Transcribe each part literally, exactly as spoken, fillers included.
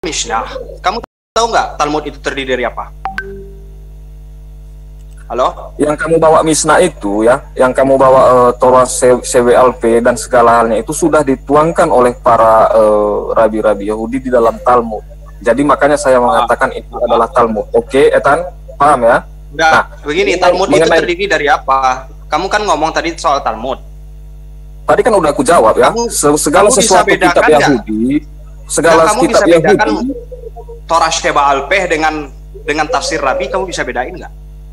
Mishnah. Kamu tahu nggak Talmud itu terdiri dari apa? Halo? Yang kamu bawa Mishnah itu ya, yang kamu bawa uh, Torah C W L P dan segala halnya itu sudah dituangkan oleh para rabi-rabi uh, Yahudi di dalam Talmud. Jadi makanya saya mengatakan itu ah. adalah Talmud. Oke, Ethan, paham ya? Nah, nah begini, Talmud mengenai... itu terdiri dari apa? Kamu kan ngomong tadi soal Talmud. Tadi kan udah aku jawab ya. Kamu, segala kamu sesuatu kitab gak? Yahudi, segala nah, kamu kitab bisa bedakan Yahudi, Torah Sheba Alpeh dengan dengan tafsir Rabi, kamu bisa bedain nggak?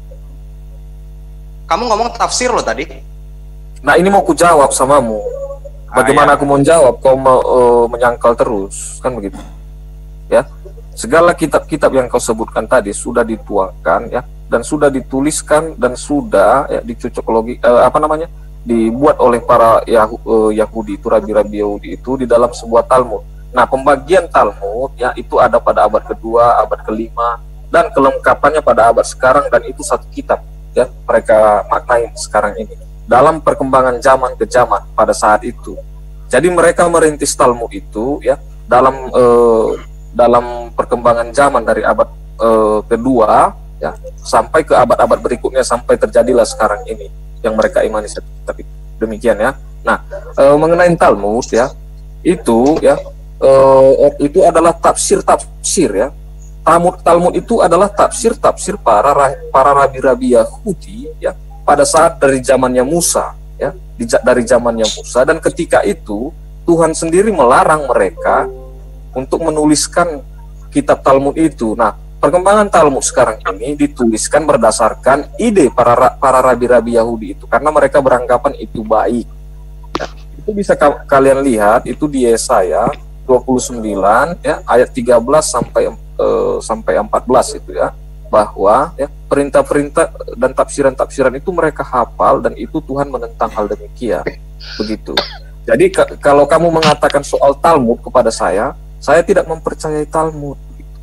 Kamu ngomong tafsir loh tadi. Nah ini mau ku jawab samamu. Bagaimana ah, ya. aku mau jawab? Kau mau uh, menyangkal terus, kan begitu? Ya, segala kitab-kitab yang kau sebutkan tadi sudah dituangkan ya, dan sudah dituliskan dan sudah ya, dicocok logi, uh, apa namanya? dibuat oleh para Yahu, uh, Yahudi itu rabi-rabi Yahudi itu di dalam sebuah Talmud. Nah, pembagian Talmud ya itu ada pada abad kedua, abad kelima, dan kelengkapannya pada abad sekarang, dan itu satu kitab ya mereka maknai sekarang ini dalam perkembangan zaman ke zaman pada saat itu. Jadi mereka merintis Talmud itu ya dalam uh, dalam perkembangan zaman dari abad uh, kedua ya sampai ke abad-abad berikutnya sampai terjadilah sekarang ini yang mereka imani tapi demikian ya. Nah, e, mengenai Talmud ya, itu ya e, itu adalah tafsir-tafsir ya. Talmud Talmud itu adalah tafsir-tafsir para para rabi-rabi Yahudi ya pada saat dari zamannya Musa ya, di, dari zamannya Musa, dan ketika itu Tuhan sendiri melarang mereka untuk menuliskan kitab Talmud itu. Nah, perkembangan Talmud sekarang ini dituliskan berdasarkan ide para para rabi-rabi Yahudi itu karena mereka beranggapan itu baik. Ya, itu bisa ka kalian lihat itu di Yesaya dua puluh sembilan ya ayat tiga belas sampai eh, sampai empat belas itu ya, bahwa ya perintah-perintah dan tafsiran-tafsiran itu mereka hafal dan itu Tuhan menentang hal demikian. Begitu. Jadi kalau kamu mengatakan soal Talmud kepada saya, saya tidak mempercayai Talmud.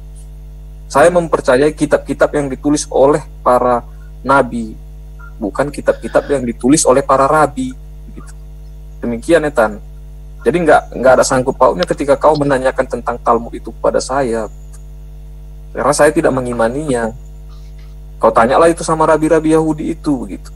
Saya mempercayai kitab-kitab yang ditulis oleh para nabi, bukan kitab-kitab yang ditulis oleh para rabi. Gitu. Demikian, Ethan. Jadi nggak nggak ada sangkut pautnya ketika kau menanyakan tentang Talmud itu kepada saya, karena saya tidak mengimaninya. Kau tanyalah itu sama rabi-rabi Yahudi itu, gitu.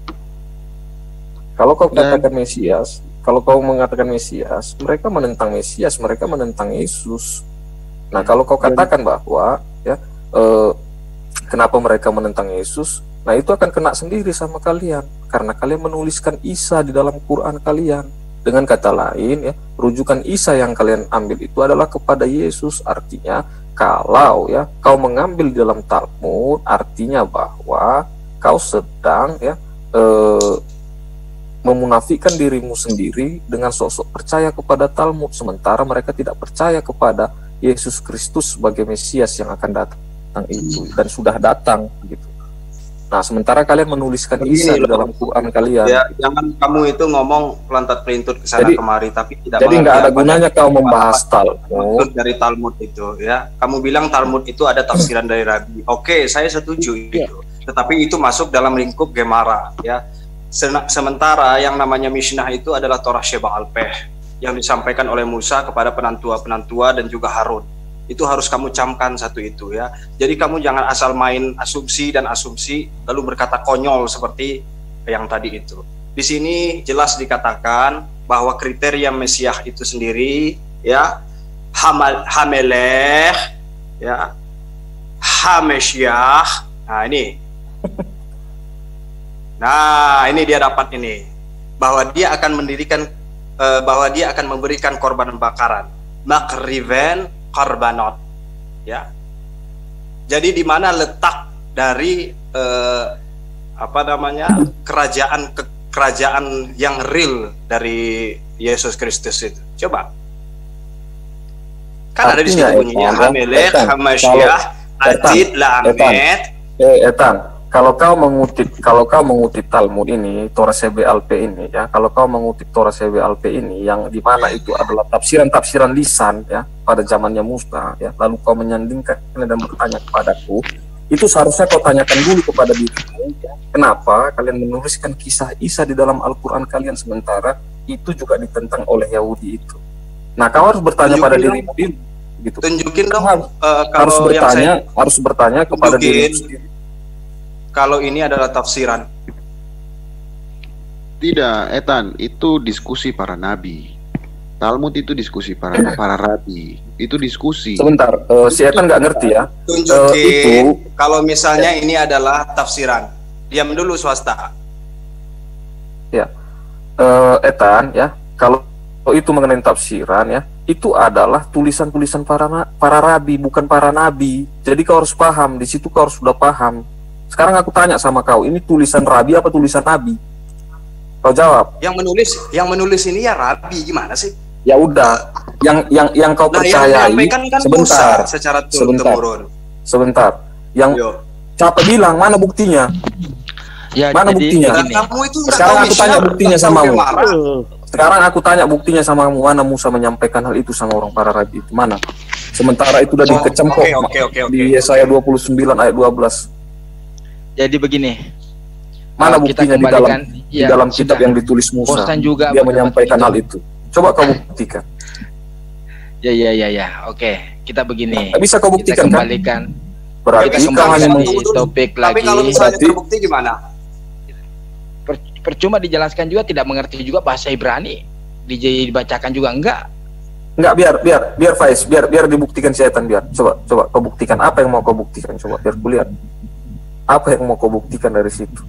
Kalau kau katakan Mesias, kalau kau mengatakan Mesias, mereka menentang Mesias, mereka menentang Yesus. Nah, kalau kau katakan bahwa ya eh, kenapa mereka menentang Yesus, nah itu akan kena sendiri sama kalian karena kalian menuliskan Isa di dalam Quran kalian. Dengan kata lain ya, rujukan Isa yang kalian ambil itu adalah kepada Yesus. Artinya kalau ya kau mengambil di dalam Talmud, artinya bahwa kau sedang ya eh, memunafikan dirimu sendiri dengan sosok percaya kepada Talmud, sementara mereka tidak percaya kepada Yesus Kristus sebagai Mesias yang akan datang itu dan sudah datang gitu. Nah, sementara kalian menuliskan Isa di dalam Quran kalian. Ya, jangan kamu itu ngomong pelantat pelintut ke sana kemari, tapi tidak. Jadi nggak ada gunanya kau membahas Talmud dari Talmud itu, ya. Kamu bilang Talmud itu ada tafsiran dari Rabi. Oke, saya setuju itu. Tetapi itu masuk dalam lingkup Gemara, ya. Sementara yang namanya Mishnah itu adalah Torah Sheba Alpeh yang disampaikan oleh Musa kepada penantua-penantua dan juga Harun. Itu harus kamu camkan satu itu ya. Jadi kamu jangan asal main asumsi dan asumsi lalu berkata konyol seperti yang tadi itu. Di sini jelas dikatakan bahwa kriteria Mesias itu sendiri ya, Hamal, Hamelech ya, Hameshiach. Nah ini. Nah, ini dia dapat ini. Bahwa dia akan mendirikan uh, bahwa dia akan memberikan korban bakaran. Makriven korbanot, ya. Jadi di mana letak dari eh, apa namanya kerajaan ke, kerajaan yang real dari Yesus Kristus itu? Coba. Kan artinya, ada di situ bunyinya Hamelech, Hamashiach, Atid, Lamet. Eh, Etan, kalau kau mengutip kalau kau mengutip Talmud ini, Torah C B L P ini ya, kalau kau mengutip Torah C B L P ini yang di mana itu adalah tafsiran-tafsiran lisan ya pada zamannya Musa ya, lalu kau menyandingkan dan bertanya kepadaku, itu seharusnya kau tanyakan dulu kepada dirimu ya, kenapa kalian menuliskan kisah Isa di dalam Al-Qur'an kalian sementara itu juga ditentang oleh Yahudi itu. Nah, kau harus bertanya pada dirimu dulu. gitu. Tunjukin dong harus, uh, kalau harus bertanya, yang saya harus bertanya kepada diri tunjukin kalau ini adalah tafsiran. Tidak, Etan, itu diskusi para nabi. Talmud itu diskusi para para rabi. Itu diskusi. Sebentar, uh, si Etan nggak ngerti ya. Tunjukin uh, itu kalau misalnya ini adalah tafsiran. Diam dulu swasta. Ya, uh, Etan ya, kalau itu mengenai tafsiran ya, itu adalah tulisan-tulisan para para rabi, bukan para nabi. Jadi kau harus paham, di situ kau harus sudah paham. Sekarang aku tanya sama kau, ini tulisan rabi apa tulisan nabi? Kau jawab. Yang menulis, yang menulis ini ya rabi, gimana sih? Ya udah, yang yang yang kau Nah, percayai. yang kan kan sebentar, Musa secara sebentar, turun-temurun. sebentar. Yang Yo. siapa bilang mana buktinya? Ya, mana jadi buktinya? begini. Kamu itu nggak Sekarang tahu aku tanya Islam, buktinya nggak tahu sama kamu. Gemara. Sekarang aku tanya buktinya sama kamu, mana Musa menyampaikan hal itu sama orang para rabi itu, mana? Sementara itu udah Oh, dikecam oke, kok oke, oke, oke. di Yesaya dua puluh sembilan ayat dua belas. Jadi begini. Mana Kalau kita buktinya di dalam kembalikan, di ya, dalam kitab sudah. yang ditulis Musa? Bosan juga Dia berdebat menyampaikan itu. hal itu. Coba kau buktikan. Ya ya ya ya. Oke, kita begini. Nggak bisa kau buktikan, kita kan? kembalikan. Berarti kita kau kembalikan hanya di meng- topik Tapi lagi. kalau misalnya berarti- terbukti gimana? Per- percuma dijelaskan juga, tidak mengerti juga bahasa Ibrani. Di- dibacakan juga enggak. Enggak, biar biar biar Faiz, biar biar dibuktikan setan biar. Coba coba kau buktikan apa yang mau kau buktikan, coba biar kulihat. Apa yang mau kau buktikan dari situ?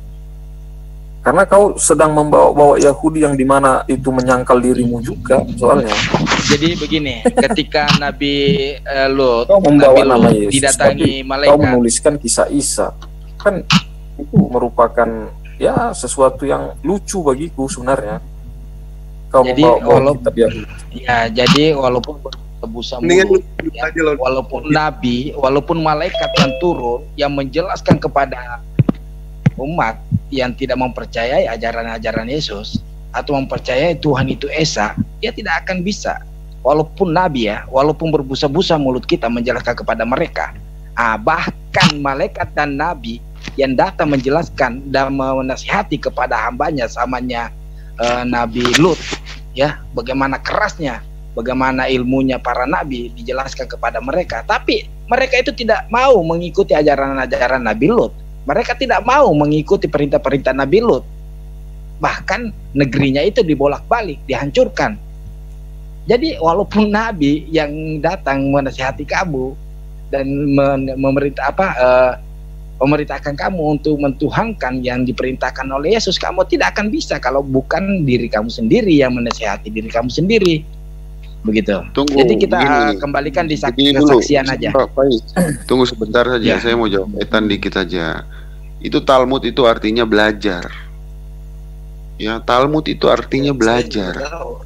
Karena kau sedang membawa-bawa Yahudi yang dimana itu menyangkal dirimu juga soalnya. Jadi begini, ketika Nabi eh, Lut, Kau membawa Nabi nama Lut Yesus, didatangi tapi malaikat. kau menuliskan kisah Isa. Kan itu merupakan ya sesuatu yang lucu bagiku sebenarnya. Kau Jadi, membawa walau- kitab Yahudi. Ya, jadi walaupun berbusa Mendingan mulut, lu ya, aja lo. walaupun nabi, walaupun malaikat yang turun yang menjelaskan kepada umat yang tidak mempercayai ajaran-ajaran Yesus atau mempercayai Tuhan itu Esa, dia tidak akan bisa. Walaupun nabi ya, walaupun berbusa-busa mulut kita menjelaskan kepada mereka. Ah, bahkan malaikat dan nabi yang datang menjelaskan dan menasihati kepada hambanya samanya eh, Nabi Lut, ya, bagaimana kerasnya, bagaimana ilmunya para nabi dijelaskan kepada mereka, tapi mereka itu tidak mau mengikuti ajaran-ajaran Nabi Lut. Mereka tidak mau mengikuti perintah-perintah Nabi Lut. Bahkan negerinya itu dibolak-balik, dihancurkan. Jadi walaupun nabi yang datang menasihati kamu dan men- memerintah apa eh, memerintahkan kamu untuk mentuhankan yang diperintahkan oleh Yesus, kamu tidak akan bisa kalau bukan diri kamu sendiri yang menasihati diri kamu sendiri. Begitu. Tunggu, Jadi kita begini. kembalikan di sak- Begini dulu. kesaksian aja. Pak Faiz, tunggu sebentar saja, Ya. saya mau jawab Etan dikit aja. Itu Talmud itu artinya belajar. Ya, Talmud itu artinya belajar.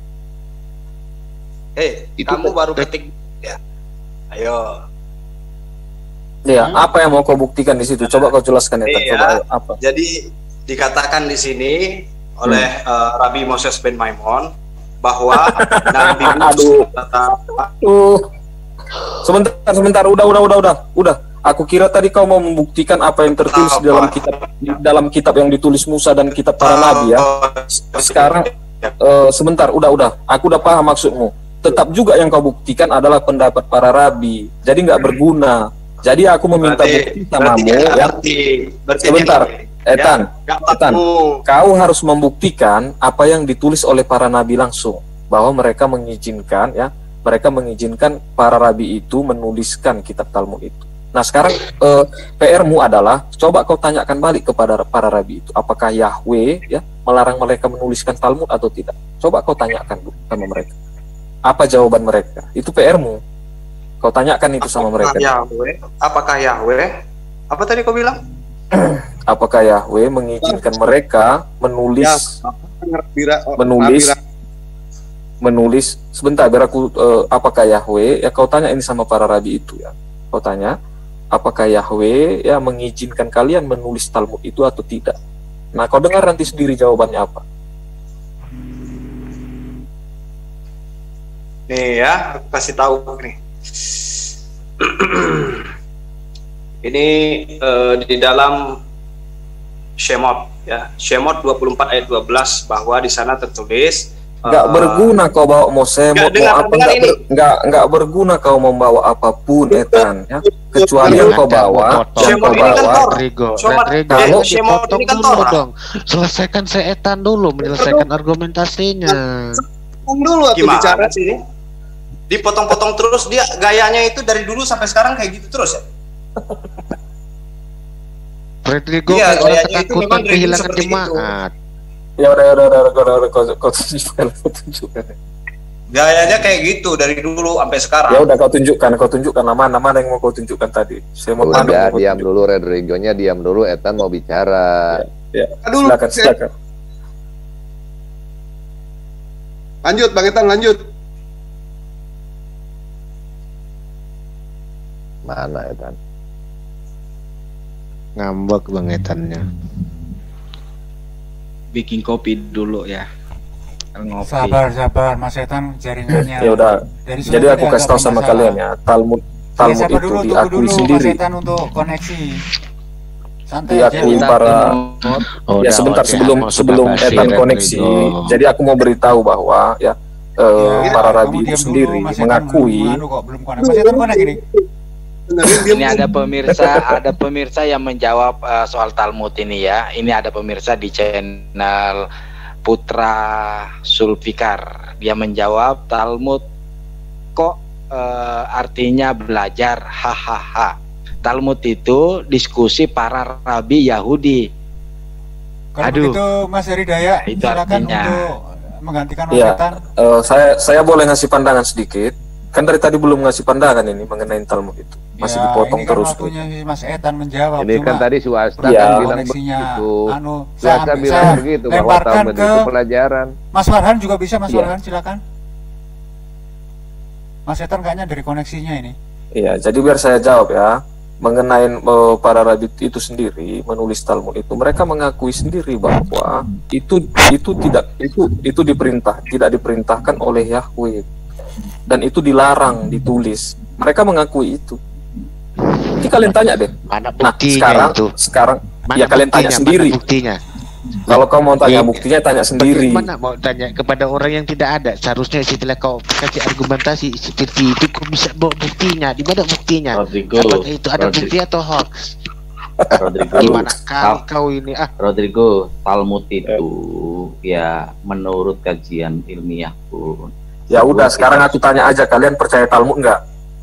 Hei, Itu kamu baru tek- ketik ya. Ayo. Ya, apa yang mau kau buktikan di situ? Coba kau jelaskan ya, Iya. coba ayo, apa? Jadi dikatakan di sini oleh Hmm. uh, Rabbi Moses ben Maimon bahwa Nabi Aduh. Musa Tuh. Sebentar, sebentar, udah, udah, udah, udah, udah. Aku kira tadi kau mau membuktikan apa yang tertulis di dalam Apa? kitab di dalam kitab yang ditulis Musa dan kitab para nabi ya. Sekarang eh, sebentar, udah, udah. Aku udah paham maksudmu. Tetap juga yang kau buktikan adalah pendapat para rabi. Jadi nggak berguna. Jadi aku meminta bukti samamu ya. Sebentar, Etan, Etan. Kau harus membuktikan apa yang ditulis oleh para nabi langsung, bahwa mereka mengizinkan ya, mereka mengizinkan para rabi itu menuliskan kitab Talmud itu. Nah sekarang eh, P R-mu adalah coba kau tanyakan balik kepada para rabi itu, apakah Yahweh ya melarang mereka menuliskan Talmud atau tidak? Coba kau tanyakan sama mereka. Apa jawaban mereka? Itu P R-mu. Kau tanyakan itu sama mereka. Yahweh, apakah Yahweh? Apa tadi kau bilang? Apakah Yahweh mengizinkan mereka menulis menulis menulis sebentar biar aku uh, apakah Yahweh ya kau tanya ini sama para rabi itu ya, kau tanya apakah Yahweh ya mengizinkan kalian menulis Talmud itu atau tidak. Nah kau dengar nanti sendiri jawabannya apa. Nih ya, aku kasih tahu nih. Ini uh, di dalam Shemot ya, Shemot dua puluh empat ayat dua belas bahwa di sana tertulis nggak uh, berguna kau bawa mau semut mau apa, nggak ber, nggak nggak berguna kau membawa apapun Etan ya, kecuali yang kau bawa yang kau bawa Rodrigo kalau dipotong dulu dong, selesaikan saya Etan dulu menyelesaikan argumentasinya dulu aku bicara sini, dipotong-potong terus dia gayanya itu dari dulu sampai sekarang kayak gitu terus ya. Rodrigo iya, kayak ketakutan kehilangan jemaat. Ya udah udah udah udah udah kau kau tunjukkan kau tunjukkan. Gayanya kayak gitu dari dulu sampai sekarang. Ya udah kau tunjukkan kau tunjukkan nama nama yang mau kau tunjukkan tadi. Saya mau udah diam dulu Rodrigo-nya diam dulu Etan mau bicara. Ya, ya. Silakan silakan. Lanjut Bang Etan lanjut. Mana Etan? Ngambek Bang Etannya. Bikin kopi dulu ya. Ngopi. Sabar sabar Mas Etan jaringannya. Ya udah. Jadi aku kasih tahu sama kalian ya, Talmud Talmud ya, itu dulu, diakui dulu, sendiri. Mas Etan untuk koneksi. Santai diakui aja. Para oh, ya sebentar oh, sebelum ya, sebelum Etan koneksi. Itu. Jadi aku mau beritahu bahwa ya, eh, ya para rabi itu sendiri dulu, mengakui. Kok belum koneksi. Mas Etan koneksi ini. Ini ada pemirsa, ada pemirsa yang menjawab uh, soal Talmud ini ya. Ini ada pemirsa di channel Putra Sulfikar. Dia menjawab Talmud kok uh, artinya belajar, hahaha. Talmud itu diskusi para rabi Yahudi. Kalau Aduh. Begitu Mas Hidayat, itu silakan artinya. untuk menggantikan Mas ya, Etan. Uh, saya saya boleh ngasih pandangan sedikit. Kan dari tadi belum ngasih pandangan ini mengenai Talmud itu, masih ya, dipotong ini kan terus. Waktunya Mas Etan menjawab. Ini kan tadi swasta ya, kan bilang begitu. Anu, swasta saya, bilang saya begitu bahwa Talmud ke itu pelajaran. Mas Farhan juga bisa, Mas ya. Farhan silakan. Mas Etan kayaknya dari koneksinya ini. Iya, jadi biar saya jawab ya. Mengenai uh, para rabi itu sendiri menulis Talmud itu, mereka mengakui sendiri bahwa itu itu tidak itu itu diperintah tidak diperintahkan oleh Yahweh. Dan itu dilarang ditulis. Mereka mengakui itu. Jadi kalian tanya deh. Mana nah, sekarang, itu? Sekarang, mana ya kalian tanya sendiri. Buktinya? Kalau kau mau tanya buktinya, tanya sendiri. Mana mau tanya kepada orang yang tidak ada? Seharusnya setelah kau kasih argumentasi seperti itu, kau bisa bawa buktinya. Di mana buktinya? Rodrigo, apakah itu ada Rodrigo. bukti atau hoax? Rodrigo, gimana kau, kau ini? Ah, Rodrigo, Talmud itu ya menurut kajian ilmiah pun. Ya udah, sekarang aku tanya aja, kalian percaya Talmud enggak?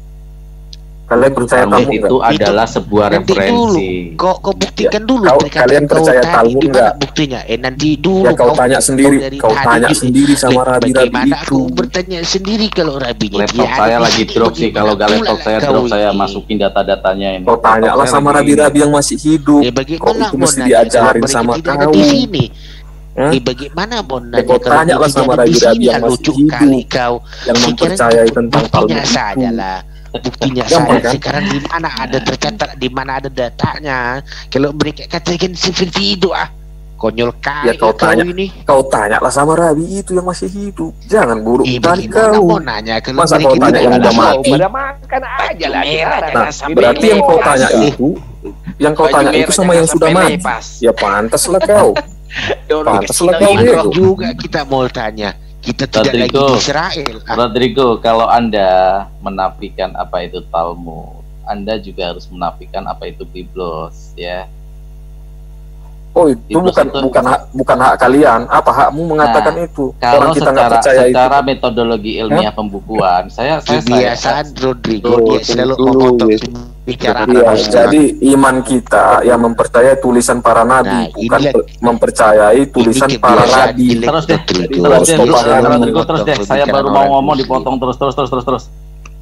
Kalian percaya Talmud, Talmud itu enggak? Adalah sebuah nanti referensi. Kau kau buktikan ya, dulu. Kau, kalian percaya Talmud enggak? Buktinya? Eh nanti dulu. Ya kau, kau tanya sendiri, kau tanya itu. sendiri sama rabi-rabi itu. Aku bertanya sendiri kalau rabinya. Laptop saya lagi drop sih, kalau gak laptop saya drop saya masukin data-datanya ini. Kau tanya lah sama rabi-rabi yang masih hidup. Kau itu mesti diajarin sama kau. Huh? Eh, bagaimana Bonda? Kau tanya lah sama rabi-rabi yang masih hidup, kali kau yang mempercayai tentang Talmud saja lah. Buktinya saya kan? Sekarang di mana ada tercatat, di mana ada datanya. Kalau mereka katakan seperti itu ah, konyol kali ya, kau, kau tanya, ini. Kau tanya lah sama rabi itu yang masih hidup. Jangan buruk eh, kali kau. Mau nanya, masa kau tanya yang udah mati? Udah makan aja lah. Nah, berarti yang kau tanya itu, yang kau tanya itu sama yang sudah mati. Ya pantas lah kau. Pantaslah kau juga kita mau tanya. Kita tidak Rodrigo, lagi di Israel. Ah. Rodrigo, kalau Anda menafikan apa itu Talmud, Anda juga harus menafikan apa itu Biblos, ya. Oh, itu Biblos bukan itu, bukan hak bukan hak kalian. Apa hakmu mengatakan nah, itu? Kalau orang kita secara, percaya secara itu. metodologi ilmiah huh? pembukuan, saya saya kebiasaan Rodrigo oh, dia selalu memotong bicara. Iya, jadi iman kita yang mempercayai tulisan para nabi, nah, bukan mempercayai tulisan para rabi. Terus deh, terus deh, Rodrigo, terus deh. Saya baru mau ngomong dipotong terus terus terus terus terus.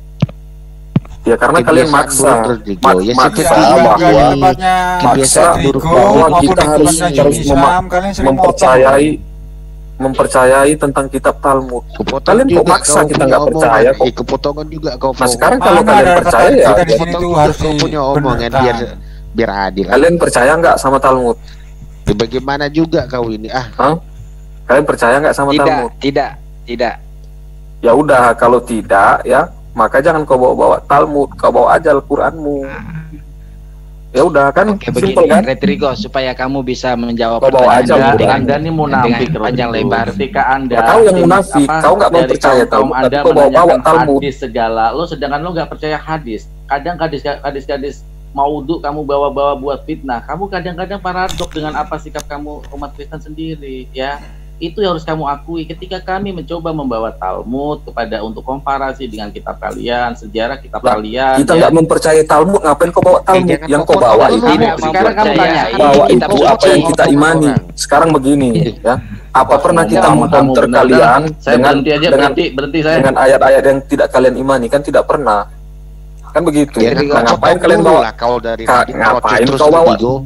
Ya karena kalian maksa, mak ya, maksa bahwa maksa bahwa kita harus harus mempercayai mempercayai tentang kitab Talmud. Kepotongan kalian kok maksa kita nggak percaya kok. Eh, kepotongan juga kau. Nah sekarang kalau kalian percaya ya, harus punya omongan biar biar adil. Kalian percaya nggak sama Talmud? Ya, bagaimana juga kau ini ah? Hah? Kalian percaya nggak sama tidak, Talmud? Tidak, tidak. Ya udah, kalau tidak ya, maka jangan kau bawa-bawa Talmud, kau bawa aja Al-Qur'anmu. Ya udah kan, Oke, simpel begini, kan? Retrigo, supaya kamu bisa menjawab Kau bawa aja, pertanyaan udah. Anda nih munafik dengan panjang Rodo. lebar. Ketika Anda Ya, kau yang tim- munafik, apa, kau nggak mau dari percaya kaum-kaum Talmud, Anda tapi kau bawa-bawa menanyakan Talmud. hadis segala, lo sedangkan lo nggak percaya hadis. Kadang hadis-hadis maudhu kamu bawa-bawa buat fitnah. Kamu kadang-kadang paradok dengan apa sikap kamu umat Kristen sendiri, ya. Itu yang harus kamu akui. Ketika kami mencoba membawa Talmud kepada untuk komparasi dengan kitab kalian, sejarah kitab Lah, kalian, Kita ya. nggak mempercayai Talmud, ngapain kau bawa Talmud? jangan Yang kau kau bawa potong itu, dulu. Tidak, sekarang kamu percaya. tanya, bawa Ini itu kitab apa yang suci. kita imani. Sekarang begini, ya. Apa pernah kita Kamu- kamu mengcounter benar. kalian Saya dengan berhenti aja, dengan berhenti, berhenti saya. dengan ayat-ayat yang tidak kalian imani? Kan tidak pernah. Kan begitu. Ya, Nah, kau ngapain potong kalian dulu bawa? lah kau dari Ka- tadi ngapain terus kau bawa? Retrigo.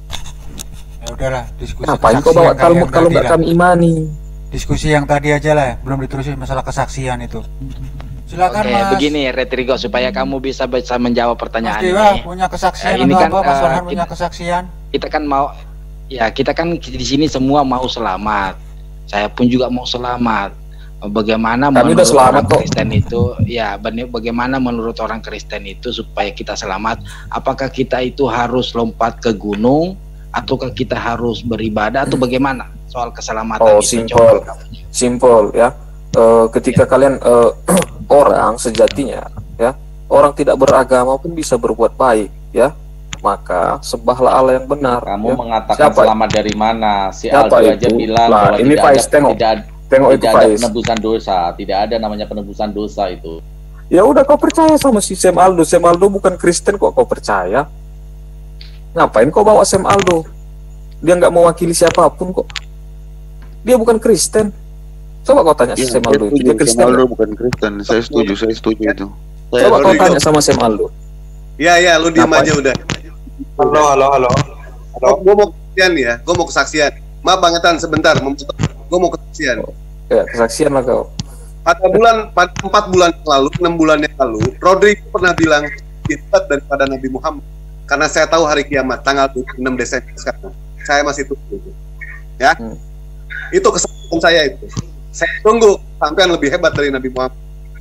Ya udahlah, diskusi Ngapain kau kesaksian bawa kalian Talmud kalau tadi nggak lah. kami imani? Diskusi yang tadi aja lah, belum diterusin masalah kesaksian itu. Silakan Oke, Mas. begini Retrigo, supaya kamu bisa bisa menjawab Mas pertanyaan Dewa ini. punya kesaksian Eh, ini atau kan, apa? Mas eh, Farhan punya kita- kesaksian. Kita kan mau, ya kita kan di sini semua mau selamat. Saya pun juga mau selamat. Bagaimana Kami menurut udah selamat orang kok. Kristen itu, ya benar- bagaimana menurut orang Kristen itu supaya kita selamat? Apakah kita itu harus lompat ke gunung, ataukah kita harus beribadah, atau bagaimana soal keselamatan Oh, itu? simple. Coba kamu. Simple ya. Eh, ketika kalian eh, orang sejatinya ya, orang tidak beragama pun bisa berbuat baik ya. Maka sembahlah Allah yang benar. Kamu ya. mengatakan Siapa? selamat dari mana? Si Siapa Aldo aja itu? bilang Lah, bahwa ini tidak Faiz, ada, tengok. tidak, Tengok itu tidak ada Faiz. penebusan dosa, tidak ada namanya penebusan dosa itu. Ya udah, kau percaya sama si Sam Aldo. Sam Aldo bukan Kristen kok kau percaya. Ngapain kau bawa Sam Aldo? Dia nggak mewakili siapapun kok. Dia bukan Kristen. Coba kau tanya si Iya, Sam saya Aldo itu. setuju. Dia Kristen. Sam Aldo bukan Kristen. Saya setuju, saya setuju itu. Coba kau Rodrigo. tanya sama Sam Aldo. Ya ya, lu diam Ngapain? aja udah. Halo, halo, halo. Halo. Gue mau kesaksian nih ya, gue mau kesaksian. Maaf bangetan sebentar, gue mau kesaksian. Ya, kesaksian lah kau. Pada bulan, pada empat bulan yang lalu, enam bulan yang lalu, Rodrigo pernah bilang dekat daripada Nabi Muhammad. Karena saya tahu hari kiamat, tanggal dua puluh enam Desember sekarang. Saya masih tunggu itu. Ya, Hmm. itu kesaksian saya itu. Saya tunggu sampai yang lebih hebat dari Nabi Muhammad.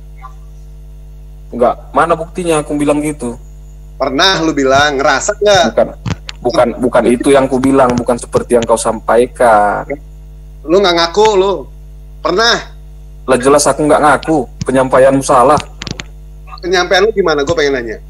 Enggak, mana buktinya aku bilang gitu? Pernah lu bilang, ngerasa nggak? Bukan, bukan, bukan itu yang ku bilang, bukan seperti yang kau sampaikan. Lu nggak ngaku lu? Pernah? Lah jelas aku nggak ngaku, penyampaianmu salah. Penyampaian lu gimana? Gue pengen nanya.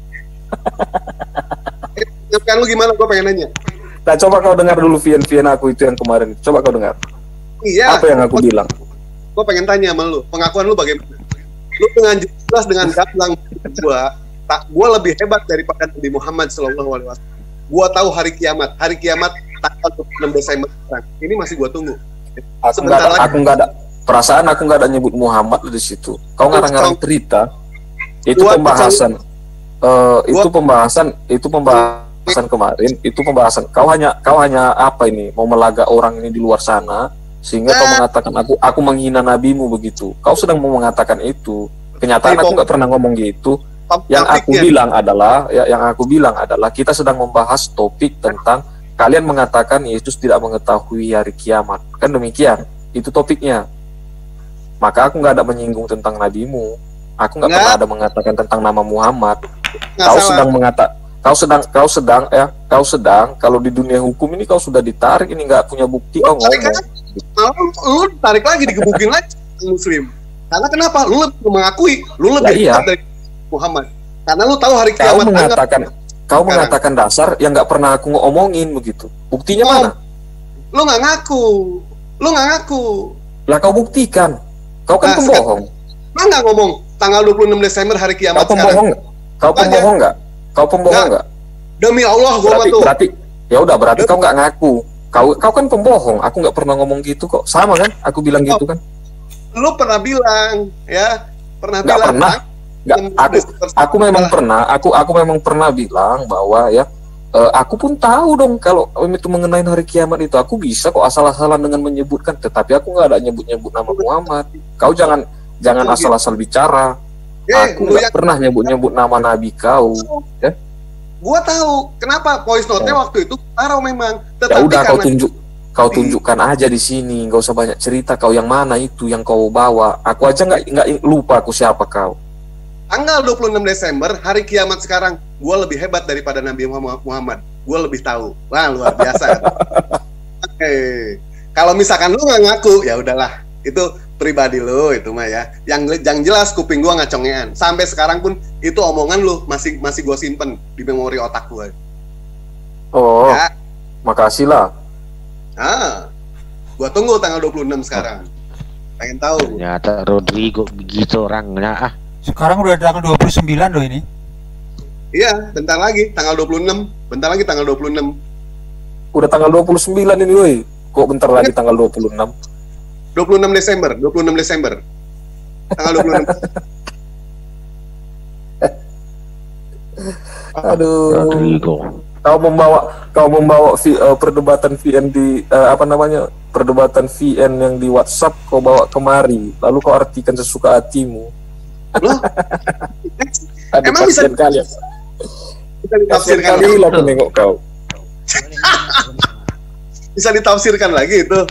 Eh, Penyampaian lu gimana? Gue pengen nanya. Nah, coba kau dengar dulu Vian-Vian aku itu yang kemarin. Coba kau dengar. Iya. Apa yang aku bilang? Gue pengen tanya sama lu, pengakuan lu bagaimana? Lu dengan jelas dengan gamblang gua, tak gua lebih hebat daripada Nabi Muhammad Shallallahu Alaihi Wasallam. Gua tahu hari kiamat, hari kiamat tanggal dua puluh enam Desember sekarang. Ini masih gua tunggu. Aku nggak Sebentar ada, lagi. aku nggak ada perasaan, aku nggak ada nyebut Muhammad di situ. Kau ngarang-ngarang cerita. Itu Gua pembahasan. Eh, itu Gua- pembahasan, itu pembahasan kemarin. Itu pembahasan. Kau hanya, kau hanya apa ini? Mau melaga orang ini di luar sana, sehingga kau Eh. mengatakan aku, aku menghina nabimu begitu. Kau sedang mau mengatakan itu. Kenyataan aku nggak pernah ngomong gitu. Yang aku Topiknya. bilang adalah, ya, yang aku bilang adalah kita sedang membahas topik tentang kalian mengatakan Yesus tidak mengetahui hari kiamat. Kan demikian. Itu topiknya. Maka aku nggak ada menyinggung tentang nabimu. Aku nggak Nggak. pernah ada mengatakan tentang nama Muhammad. Nggak Kau salah. sedang mengata, kau sedang, kau sedang, ya, kau sedang. Kalau di dunia hukum ini kau sudah ditarik, ini nggak punya bukti, kau Tarik ngomong. lagi. Malah lu, lu tarik lagi, digebukin lagi Muslim. Karena kenapa? Lu lebih mengakui, lu lebih Lah, iya. hebat dari Muhammad. Karena lu tahu hari Kau kiamat tanggal. mengatakan, kau mengatakan dasar yang nggak pernah aku ngomongin begitu. Buktinya Oh. mana? Lu nggak ngaku, lu nggak ngaku. Lah kau buktikan. Kau kan Nah, pembohong. Lu nggak ngomong tanggal dua puluh enam Desember hari Kau kiamat pembohong sekarang. nggak? Kau Banyak. pembohong nggak? Kau pembohong Nggak. nggak? Demi Allah, gua mah Berarti, tuh. berarti ya udah berarti kau nggak ngaku. Kau kau kan pembohong. Aku nggak pernah ngomong gitu kok. Sama kan? Aku bilang gitu kan? Lu pernah bilang, ya, pernah Nggak bilang. pernah. Nggak. Aku aku memang pernah. Aku aku memang pernah bilang bahwa ya. eh, aku pun tahu dong kalau itu mengenai hari kiamat itu aku bisa kok asal-asalan dengan menyebutkan, tetapi aku nggak ada nyebut-nyebut nama Muhammad. Kau jangan jangan asal-asal bicara. Eh, Aku lu nggak yang pernah nyebut-nyebut nama Nabi kau. Ya, gua tahu kenapa voice note-nya waktu itu taruh memang. ya Tetapi udah kau karena tunjuk, kau tunjukkan aja di sini. Nggak usah banyak cerita. Kau yang mana itu yang kau bawa? Aku aja nggak nggak lupa aku siapa kau. tanggal dua puluh enam Desember, hari kiamat sekarang, gue lebih hebat daripada Nabi Muhammad. Gue lebih tahu. Wah, luar biasa. Oke. Okay. Kalau misalkan lu nggak ngaku, ya udahlah. Itu pribadi lu itu mah ya. Yang yang jelas kuping gue nggak congean. Sampai sekarang pun itu omongan lu masih masih gue simpen di memori otak gue. Oh, ya. Makasih lah. Ah, gue tunggu tanggal dua puluh enam sekarang. Pengen tahu. Ternyata Rodrigo begitu orangnya ah. Sekarang udah tanggal dua puluh sembilan loh ini. Iya, bentar lagi tanggal dua puluh enam. Bentar lagi tanggal dua puluh enam. Udah tanggal dua puluh sembilan ini, woi. Kok bentar lagi tanggal dua puluh enam? dua puluh enam Desember, dua puluh enam Desember. Tanggal dua puluh enam. Aduh. Rodrigo. Kau membawa kau membawa v, uh, perdebatan V N di uh, apa namanya? Perdebatan V N yang di WhatsApp kau bawa kemari. Lalu kau artikan sesuka hatimu. Loh? Emang bisa kalian? Bisa ditafsirkan kali lah aku nengok kau. Bisa ditafsirkan lagi itu.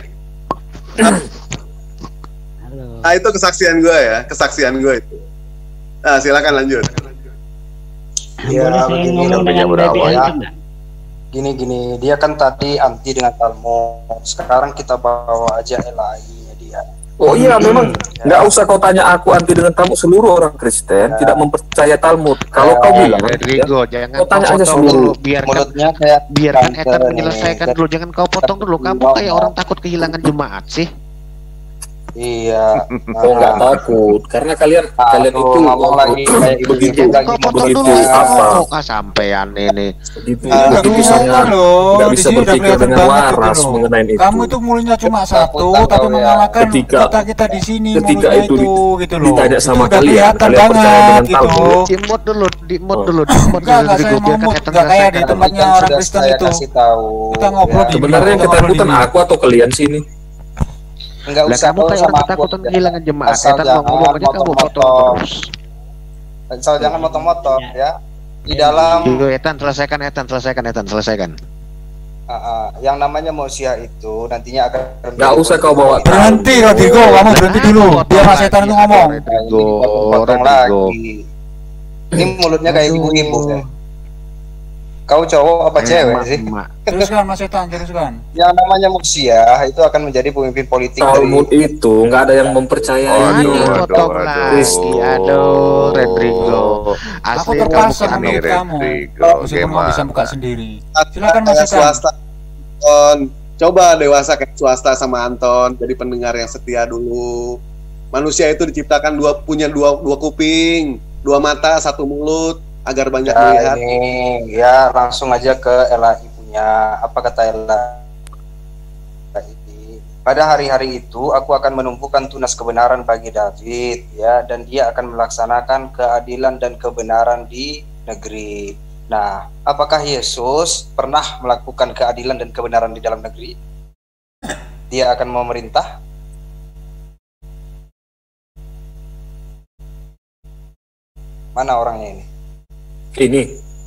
Nah, itu kesaksian gue ya, kesaksian gue itu. Nah, silakan lanjut. Ya, begini ya. Gini-gini, dia kan tadi anti dengan Talmud. Sekarang kita bawa aja L A I-nya dia. Oh iya, memang nggak usah kau tanya aku anti dengan Talmud. Seluruh orang Kristen ya. Tidak mempercaya Talmud. Kalau ya, kau bilang, Rodrigo, ya, jangan kau tanya aja seluruh. Biarkan, mulutnya kayak biarkan Ethan menyelesaikan dulu. Jangan kau potong dulu. Kamu kayak orang takut kehilangan jemaat sih. Iya. Oh nggak takut, karena kalian nah, kalian itu ngomong lagi kayak begitu lagi begitu apa? Ah sampean ini. Begitu begitu misalnya nggak bisa berpikir dengan waras mengenai itu. Kamu itu mulutnya cuma satu, tapi mengalahkan kita kita di sini. Ketika itu gitu loh. Ditanya sama kalian, kalian percaya dengan Talmud. Dimut dulu, dimut dulu, dimut dulu. Enggak saya mau nggak kayak di tempatnya orang Kristen itu. Kita ngobrol di. Sebenarnya yang ketakutan aku atau kalian sini? Enggak usah kamu kayak orang ketakutan kehilangan jemaat. Etan mau ngomong aja kamu potong terus. Asal jangan motong-motong ya. Di dalam Yo Etan selesaikan Etan selesaikan Etan selesaikan. Uh, uh, yang namanya Mosia itu nantinya akan nggak usah kau bawa berhenti Rodrigo, kamu berhenti dulu biar Mas Etan itu ngomong. Potong lagi. Ini mulutnya kayak ibu-ibu ya. Kau cowok apa cewek sih? Teruskan Mas Etan, teruskan. Yang namanya Mosia itu akan menjadi pemimpin politik Talmud dari... itu nggak ada yang mempercayainya. Aduh, potong lagi. Aduh, Rodrigo. Aku terpaksa menurut kamu. Meskipun kamu bisa buka sendiri. Silakan Mas Etan. Swasta, Anton. Coba dewasa kayak swasta sama Anton. Jadi pendengar yang setia dulu. Manusia itu diciptakan dua punya dua dua kuping, dua mata, satu mulut. Agar banyak ya, melihat. Ini, ya langsung aja ke L A I punya. Apa kata L A I? Pada hari-hari itu aku akan menumpukan tunas kebenaran bagi David ya, dan dia akan melaksanakan keadilan dan kebenaran di negeri. Nah, apakah Yesus pernah melakukan keadilan dan kebenaran di dalam negeri? Dia akan memerintah. Mana orangnya ini? Ini.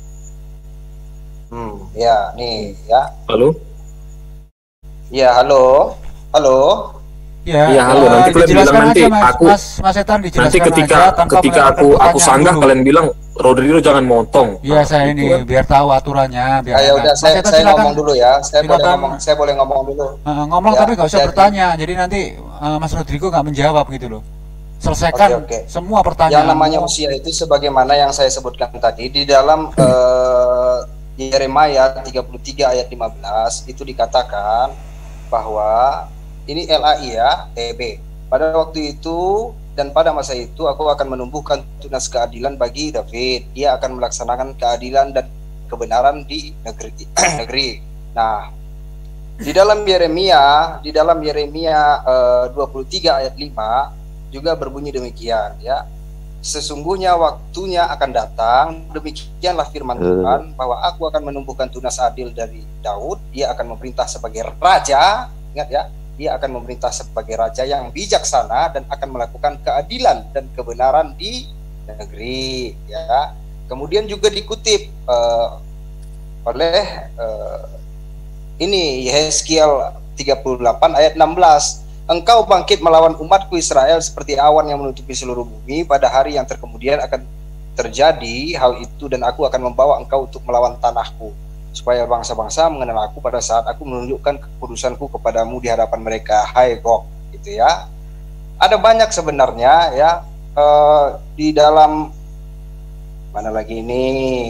Hmm, ya, nih, ya. Halo? Ya, halo. Halo. Ya, ya halo. Nanti kalian bilang nanti aja, mas, aku mas, mas Etan nanti ketika aja, ketika aku aku sanggah dulu. Kalian bilang Rodrigo jangan motong. Iya, nah, saya ini kan. Biar tahu aturannya, biar. Ayo udah saya Etan, saya silakan. ngomong dulu ya. Saya silakan. boleh ngomong, saya boleh ngomong dulu. Uh, ngomong ya, tapi nggak usah jadi, bertanya. Jadi nanti uh, Mas Rodrigo nggak menjawab gitu loh. Selesaikan okay, okay. semua pertanyaan. Yang namanya usia itu sebagaimana yang saya sebutkan tadi di dalam uh, Yeremia tiga puluh tiga ayat lima belas itu dikatakan bahwa ini L A I ya, T B. Pada waktu itu dan pada masa itu aku akan menumbuhkan tunas keadilan bagi David. Dia akan melaksanakan keadilan dan kebenaran di negeri negeri. Nah, di dalam Yeremia, di dalam Yeremia uh, dua puluh tiga ayat lima juga berbunyi demikian ya. Sesungguhnya waktunya akan datang, demikianlah firman Tuhan, bahwa aku akan menumbuhkan tunas adil dari Daud. Dia akan memerintah sebagai raja, ingat ya, dia akan memerintah sebagai raja yang bijaksana dan akan melakukan keadilan dan kebenaran di negeri ya. Kemudian juga dikutip uh, oleh uh, ini Yeskiel tiga puluh delapan ayat enam belas. Engkau bangkit melawan umatku Israel seperti awan yang menutupi seluruh bumi. Pada hari yang terkemudian akan terjadi hal itu dan aku akan membawa engkau untuk melawan tanahku, supaya bangsa-bangsa mengenal aku pada saat aku menunjukkan kekudusanku kepadamu di hadapan mereka, hai Gog, gitu ya. Ada banyak sebenarnya ya uh, di dalam mana lagi ini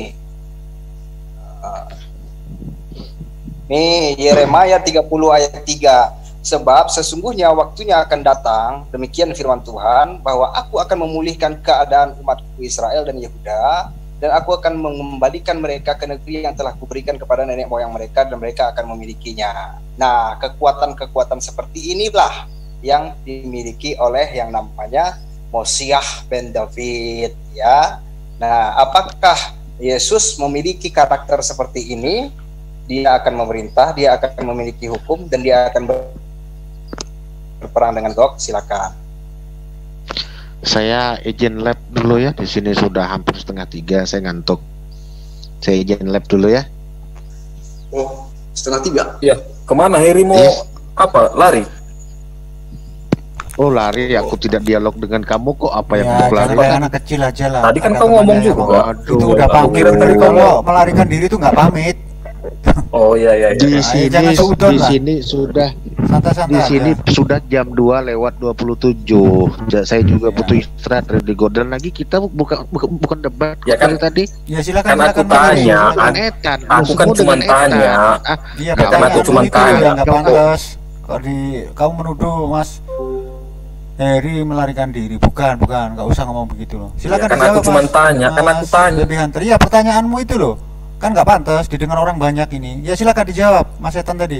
uh, nih Yeremia tiga puluh ayat tiga, sebab sesungguhnya waktunya akan datang, demikian firman Tuhan, bahwa aku akan memulihkan keadaan umatku Israel dan Yehuda, dan aku akan mengembalikan mereka ke negeri yang telah kuberikan kepada nenek moyang mereka, dan mereka akan memilikinya. Nah, kekuatan-kekuatan seperti inilah yang dimiliki oleh yang namanya Mosiah ben David, ya. Nah, apakah Yesus memiliki karakter seperti ini? Dia akan memerintah, dia akan memiliki hukum, dan dia akan ber berperang dengan Gog. Silakan. Saya izin lab dulu ya. Di sini sudah hampir setengah tiga, saya ngantuk. Saya izin lab dulu ya. Oh, setengah tiga? Ya, kemana Heri mau yes. apa? Lari? Oh lari, aku tidak dialog dengan kamu kok, apa yang Ya, mau lari? kayak anak kecil aja lah. Tadi kan Ada kau ngomong temannya juga. ngomong, Aduh, itu udah pamit. Dari kalau melarikan diri itu nggak pamit. Oh iya iya. Di iya. sini, jangan seudon di lah. sini sudah Santai-santai di sini aja. sudah jam dua lewat dua puluh tujuh. Ja- Saya juga Ya. butuh istirahat dari Gordon lagi. Kita bukan bukan, bukan debat Ya kan, tadi. Ya silakan. kan aku silakan, Bang. tanya, Silakan. Dengan Etan. aku kan Semua cuma dengan Etan. tanya. Ah, Iya, Nggak pertanyaan aku cuma itu tanya. yang nggak Kau- pantas. Kalau di kamu menuduh Mas Heri melarikan diri, bukan, bukan, nggak usah ngomong begitu loh. Silakan Ya, kan dijawab, aku cuma Mas. tanya, kan Mas aku tanya. Baby Hunter. Iya, pertanyaanmu itu loh, kan nggak pantas didengar orang banyak ini. Ya silakan dijawab, Mas Etan tadi.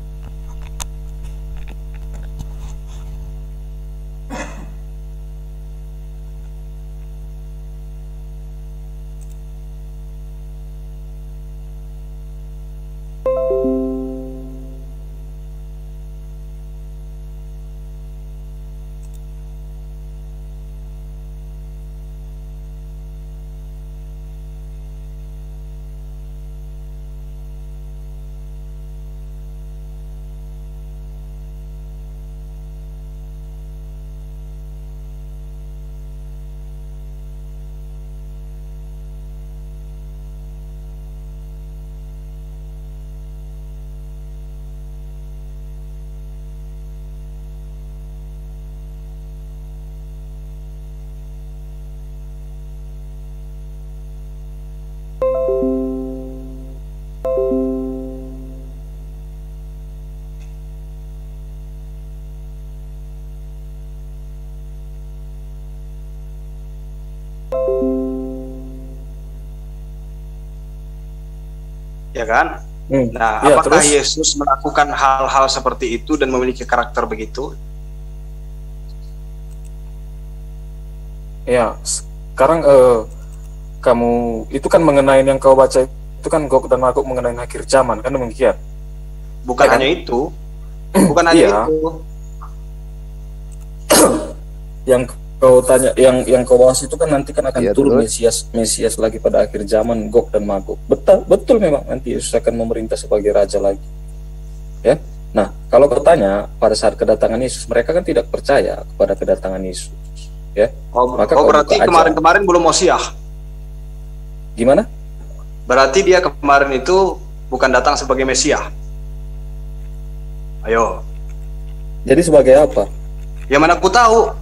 Ya kan? Hmm. Nah, Ya, apakah terus? Yesus melakukan hal-hal seperti itu dan memiliki karakter begitu? Ya, sekarang eh, kamu itu kan mengenai yang kau baca itu kan Gog dan Magog mengenai akhir zaman kan demikian. Bukan Ya kan? hanya itu. Bukan hanya Iya. itu. Yang kau tanya, yang yang kau bahas itu kan nanti kan akan Iya, turun terus? Mesias Mesias lagi pada akhir zaman, Gog dan Magog. Betul, betul memang nanti Yesus akan memerintah sebagai raja lagi. Ya. Nah, kalau kau tanya pada saat kedatangan Yesus, mereka kan tidak percaya kepada kedatangan Yesus. Ya. Oh, Maka oh kau berarti buka aja. kemarin-kemarin belum Mosiah. Gimana? Berarti dia kemarin itu bukan datang sebagai Mesias. Ayo. Jadi sebagai apa? Ya mana aku tahu.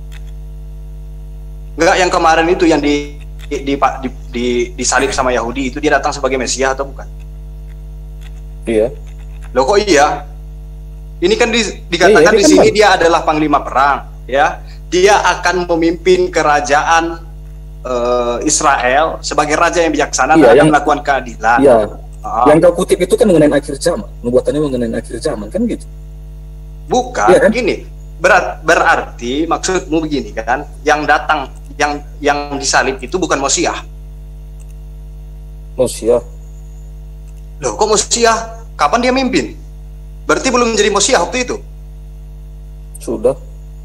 Enggak, yang kemarin itu yang di di, di, di, di disalib sama Yahudi itu dia datang sebagai Mesias atau bukan? Iya. Loh kok iya? Ini kan di, dikatakan Iya, ini di kan sini bang- dia adalah panglima perang, ya. Dia akan memimpin kerajaan eh, Israel sebagai raja yang bijaksana Iya, dan yang- melakukan keadilan. Iya. Ah, Yang kau kutip itu kan mengenai akhir zaman, nubuatannya mengenai akhir zaman kan gitu. bukan Iya kan? gini. Berat berarti maksudmu begini kan? Yang datang yang yang disalib itu bukan Mosiah. Mosiah. Loh, kok Mosiah? Kapan dia mimpin? Berarti belum menjadi Mosiah waktu itu. Sudah.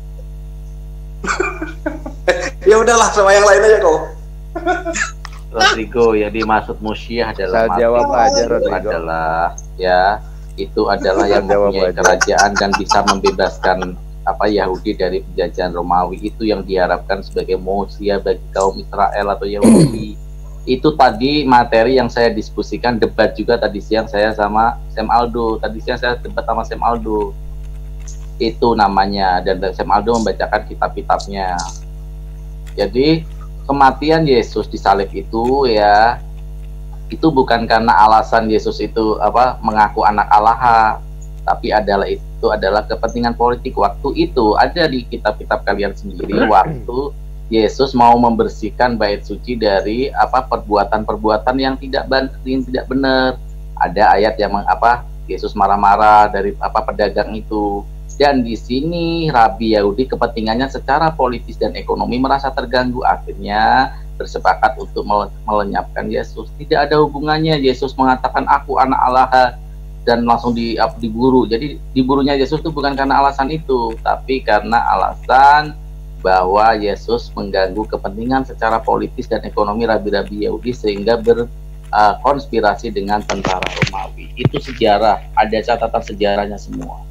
Ya udahlah, sama yang lain aja kau. Rodrigo, yang dimaksud Mosiah adalah Asal jawab Martin aja, itu Rodrigo. adalah ya itu adalah yang Asal jawab mempunyai aja. kerajaan dan bisa membebaskan apa Yahudi dari penjajahan Romawi itu yang diharapkan sebagai Mosia bagi kaum Israel atau Yahudi. Itu tadi materi yang saya diskusikan, debat juga tadi siang saya sama Sam Aldo. Tadi siang saya debat sama Sam Aldo. Itu namanya, dan Sam Aldo membacakan kitab-kitabnya. Jadi kematian Yesus disalib itu ya, itu bukan karena alasan Yesus itu apa mengaku anak Allah, tapi adalah itu adalah kepentingan politik. Waktu itu ada di kitab-kitab kalian sendiri, waktu Yesus mau membersihkan bait suci dari apa perbuatan-perbuatan yang tidak yang tidak benar. Ada ayat yang apa Yesus marah-marah dari apa pedagang itu. Dan di sini Rabi Yahudi kepentingannya secara politis dan ekonomi merasa terganggu, akhirnya bersepakat untuk melenyapkan Yesus. Tidak ada hubungannya Yesus mengatakan aku anak Allah dan langsung di, diburu. Jadi diburunya Yesus itu bukan karena alasan itu, tapi karena alasan bahwa Yesus mengganggu kepentingan secara politis dan ekonomi rabi-rabi Yahudi sehingga berkonspirasi uh, dengan tentara Romawi. Itu sejarah, ada catatan sejarahnya semua.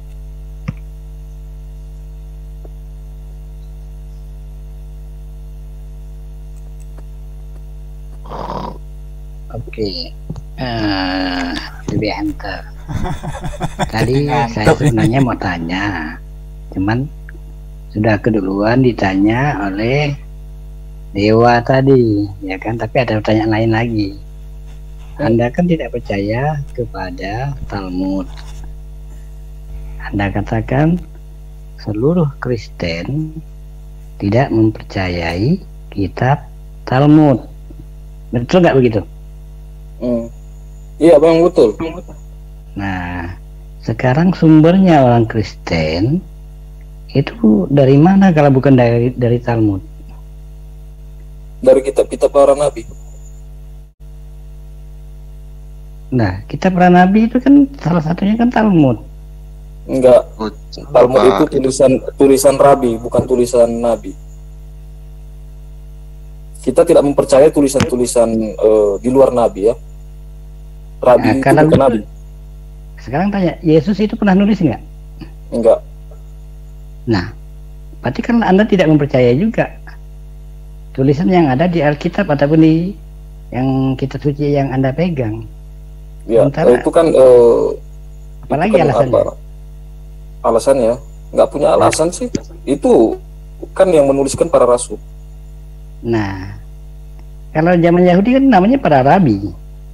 Oke, uh, lebih enter. Tadi saya sebenarnya mau tanya, cuman sudah keduluan ditanya oleh Dewa tadi, ya kan? Tapi ada pertanyaan lain lagi. Anda kan tidak percaya kepada Talmud. Anda katakan seluruh Kristen tidak mempercayai kitab Talmud. Betul nggak begitu? Hmm. Iya, bang, betul. Nah, sekarang sumbernya orang Kristen itu dari mana kalau bukan dari dari Talmud? Dari kitab-kitab para nabi. Nah, kitab para nabi itu kan salah satunya kan Talmud. Enggak. Talmud itu tulisan tulisan rabi, bukan tulisan nabi. Kita tidak mempercayai tulisan-tulisan uh, di luar nabi ya. Rabi nah, itu bukan nabi. Sekarang tanya, Yesus itu pernah nulis enggak? Enggak. Nah, berarti kan Anda tidak mempercaya juga tulisan yang ada di Alkitab ataupun di yang kitab suci yang Anda pegang. Ya, Sementara, itu kan uh, apalagi itu kan alasannya? Apa? Alasannya nggak punya alasan sih. Itu kan yang menuliskan para rasul. Nah, kalau zaman Yahudi kan namanya para rabi.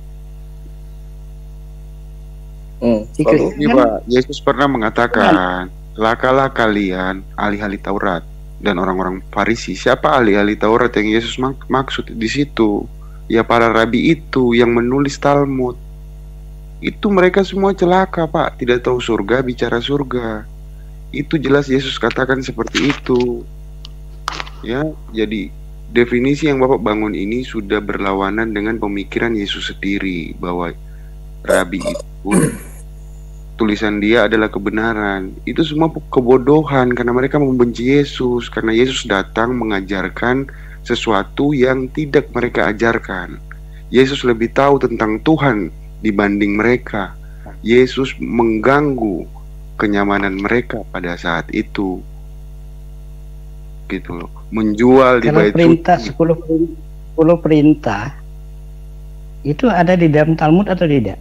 Hmm, lalu, iya, Pak, Yesus pernah mengatakan, celakalah kalian ahli-ahli Taurat dan orang-orang Farisi. Siapa ahli-ahli Taurat yang Yesus mak maksud di situ? Ya para rabi itu yang menulis Talmud. Itu mereka semua celaka, Pak. Tidak tahu surga, bicara surga. Itu jelas Yesus katakan seperti itu. Ya, jadi definisi yang Bapak bangun ini sudah berlawanan dengan pemikiran Yesus sendiri, bahwa rabi itu tulisan dia adalah kebenaran. Itu semua kebodohan karena mereka membenci Yesus, karena Yesus datang mengajarkan sesuatu yang tidak mereka ajarkan. Yesus lebih tahu tentang Tuhan dibanding mereka. Yesus mengganggu kenyamanan mereka pada saat itu, gitu loh. Menjual di bait perintah sepuluh perintah itu ada di dalam Talmud atau tidak?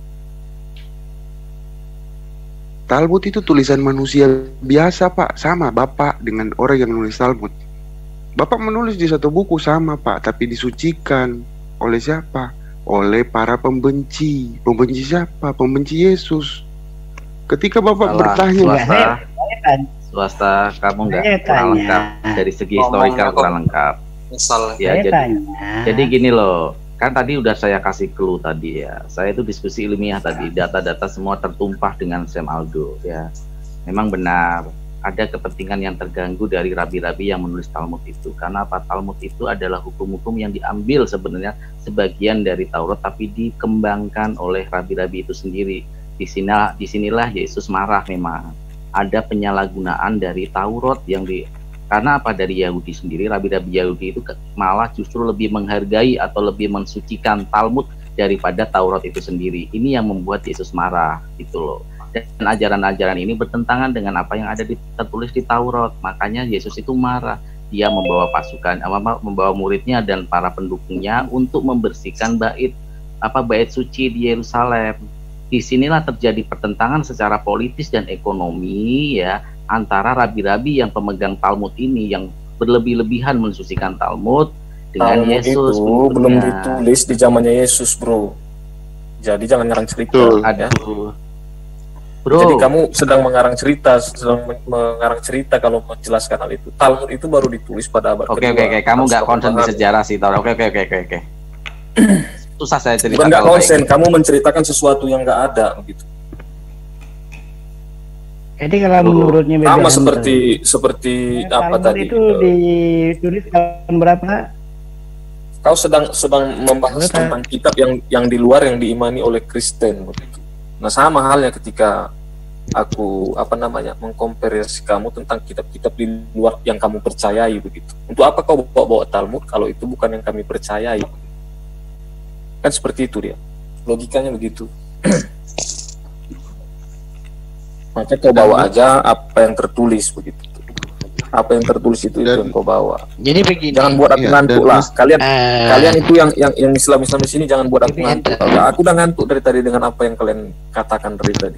Talmud itu tulisan manusia biasa, Pak. Sama Bapak dengan orang yang menulis Talmud. Bapak menulis di satu buku sama, Pak, tapi disucikan oleh siapa? Oleh para pembenci. Pembenci siapa? Pembenci Yesus. Ketika Bapak Salah, bertanya, swasta, swasta kamu nggak kurang lengkap dari segi historical, kurang lengkap. Misal, ya, jadi, jadi gini loh. Kan tadi udah saya kasih clue tadi ya. Saya itu diskusi ilmiah tadi, data-data semua tertumpah dengan Sam Aldo ya. Memang benar ada kepentingan yang terganggu dari rabi-rabi yang menulis Talmud itu. Karena apa? Talmud itu adalah hukum-hukum yang diambil sebenarnya sebagian dari Taurat tapi dikembangkan oleh rabi-rabi itu sendiri. Di sinilah, di sinilah Yesus marah memang. Ada penyalahgunaan dari Taurat yang di karena apa dari Yahudi sendiri, rabi-rabi Yahudi itu malah justru lebih menghargai atau lebih mensucikan Talmud daripada Taurat itu sendiri. Ini yang membuat Yesus marah gitu loh. Dan ajaran-ajaran ini bertentangan dengan apa yang ada di, tertulis di Taurat. Makanya Yesus itu marah. Dia membawa pasukan, apa, membawa muridnya dan para pendukungnya untuk membersihkan bait apa bait suci di Yerusalem. Disinilah terjadi pertentangan secara politis dan ekonomi ya antara rabi-rabi yang pemegang Talmud ini yang berlebih-lebihan mensucikan Talmud dengan Talmud Yesus. Itu belum ditulis di zamannya Yesus, bro. Jadi jangan ngarang cerita. Ya. Bro. Jadi kamu sedang mengarang cerita, sedang mengarang cerita kalau menjelaskan hal itu. Talmud itu baru ditulis pada abad Oke kedua. Oke oke, kamu nggak konsen di sejarah sih, Tor. Oke oke oke oke oke. Susah saya cerita. Bukan nggak konsen, kamu menceritakan sesuatu yang nggak ada, begitu. Jadi kalau oh. menurutnya sama seperti seperti nah, apa Talmud tadi? Itu ditulis tahun berapa? Kau sedang sedang membahas Berapa? tentang kitab yang yang di luar yang diimani oleh Kristen, begitu. Nah sama halnya ketika aku apa namanya mengkomparasi kamu tentang kitab-kitab di luar yang kamu percayai begitu. Untuk apa kau bawa-bawa Talmud kalau itu bukan yang kami percayai? Kan seperti itu dia. Logikanya begitu. Maka kau bawa aja apa yang tertulis begitu. Apa yang tertulis itu itu yang kau bawa. Jadi begini. Jangan buat aku iya, ngantuk lah. Kalian uh, kalian itu yang yang yang Islam Islam di sini jangan buat aku ngantuk. Aku udah ngantuk dari tadi dengan apa yang kalian katakan dari tadi.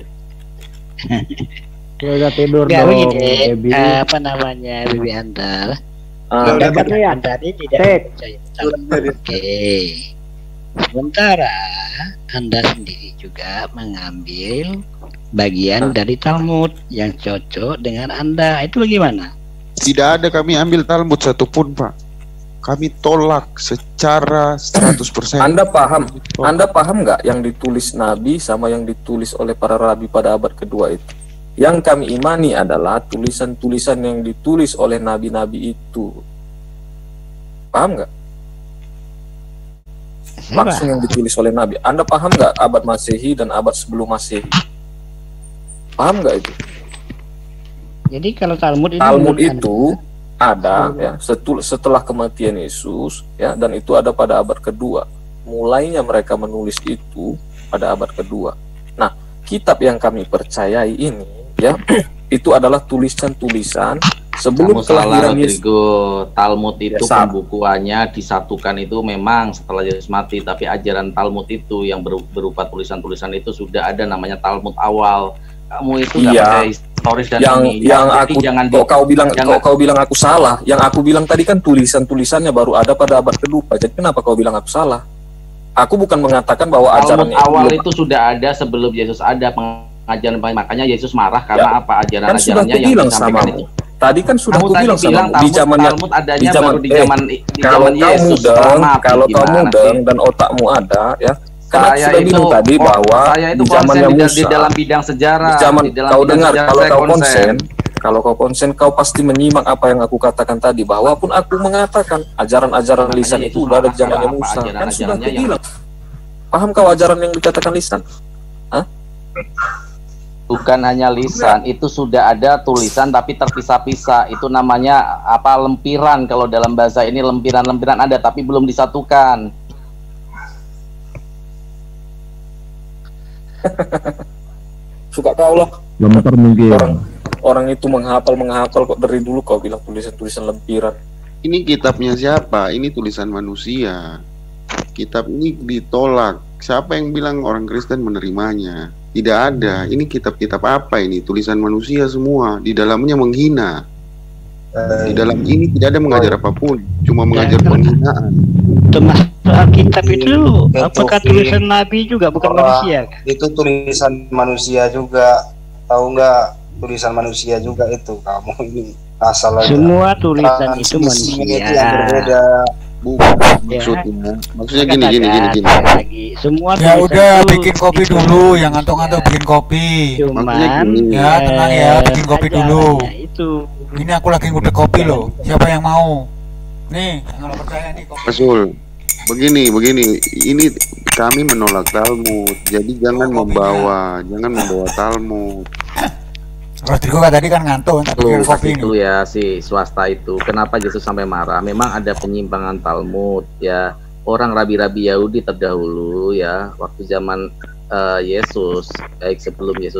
Ya udah tidur dong. Begini, uh, apa namanya Bibi Antar? Uh, Pendapatnya ya tadi tidak percaya. Oke. Okay. Sementara Anda sendiri juga mengambil bagian dari Talmud yang cocok dengan Anda. Itu bagaimana? Tidak ada kami ambil Talmud satupun, Pak. Kami tolak secara seratus persen. Anda paham? Anda paham nggak yang ditulis Nabi sama yang ditulis oleh para rabi pada abad kedua itu? Yang kami imani adalah tulisan-tulisan yang ditulis oleh nabi-nabi itu. Paham nggak? Langsung yang ditulis oleh Nabi. Anda paham nggak abad Masehi dan abad sebelum Masehi? Paham nggak itu? Jadi kalau Talmud itu Talmud itu ada ya setul, setelah kematian Yesus ya, dan itu ada pada abad kedua. Mulainya mereka menulis itu pada abad kedua. Nah, kitab yang kami percayai ini ya itu adalah tulisan-tulisan sebelum kelahiran Yesus. Talmud itu ya, pembukuannya disatukan itu memang setelah Yesus mati, tapi ajaran Talmud itu yang berupa tulisan-tulisan itu sudah ada namanya Talmud awal. Kamu itu nggak iya. pakai historis dan yang ini. yang ya, aku jangan kok kau bilang jangan, kok kau bilang aku salah. Yang aku bilang tadi kan tulisan-tulisannya baru ada pada abad kedua. Jadi kenapa kau bilang aku salah? Aku bukan mengatakan bahwa ajaran awal itu sudah ada sebelum Yesus ada pengajaran, makanya Yesus marah karena ya, apa ajaran-ajarannya yang disampaikan itu. Tadi kan sudah kamu aku bilang sama Talmud, di zamannya Talmud adanya di zaman, baru di zaman, eh, di kalau zaman kamu Yesus, deng, kalau gimana kamu deng dan otakmu ada ya. Karena saya sudah itu, bilang tadi oh, bahwa saya itu di zamannya di, Musa di dalam bidang sejarah, di zaman di dalam kau bidang dengar sejarah, kalau kau konsen, konsen, kalau kau konsen kau pasti menyimak apa yang aku katakan tadi, bahwa pun aku mengatakan ajaran-ajaran lisan itu sudah ada di zamannya Musa. Kan sudah aku bilang. Paham kau ajaran yang dikatakan lisan? Hah? Bukan hanya lisan, itu sudah ada tulisan tapi terpisah-pisah. Itu namanya apa, lempiran. Kalau dalam bahasa ini lempiran-lempiran ada tapi belum disatukan. Suka kau lah. Lemper mungkin. Orang, orang itu menghafal menghafal kok dari dulu kau bilang tulisan-tulisan lempiran. Ini kitabnya siapa? Ini tulisan manusia. Kitab ini ditolak. Siapa yang bilang orang Kristen menerimanya? Tidak ada. Ini kitab-kitab apa ini? Tulisan manusia semua. Di dalamnya menghina. Di dalam ini tidak ada mengajar apapun, cuma mengajar penghinaan. Termasuk Alkitab itu apakah tulisan Nabi juga, bukan manusia? Itu tulisan manusia juga. Tahu nggak? Tulisan manusia juga itu. Kamu ini asal aja. Semua tulisan itu manusia. Itu yang berbeda. Bukan maksudnya. Maksudnya gini gini gini gini. Semua ya udah bikin kopi dulu, yang ngantuk-ngantuk bikin kopi. Cuman ya tenang ya, bikin kopi dulu. Itu. Ini aku lagi ngudek kopi loh. Siapa yang mau? Nih, kalau percaya nih kopi. Betul. Begini, begini. Ini kami menolak Talmud. Jadi jangan oh, membawa, jangan membawa Talmud. Rodrigo kan tadi kan ngantuk, tapi Loh, kopi itu nih. Ya si swasta itu. Kenapa Yesus sampai marah? Memang ada penyimpangan Talmud ya. Orang rabi-rabi Yahudi terdahulu ya, waktu zaman uh, Yesus, baik sebelum Yesus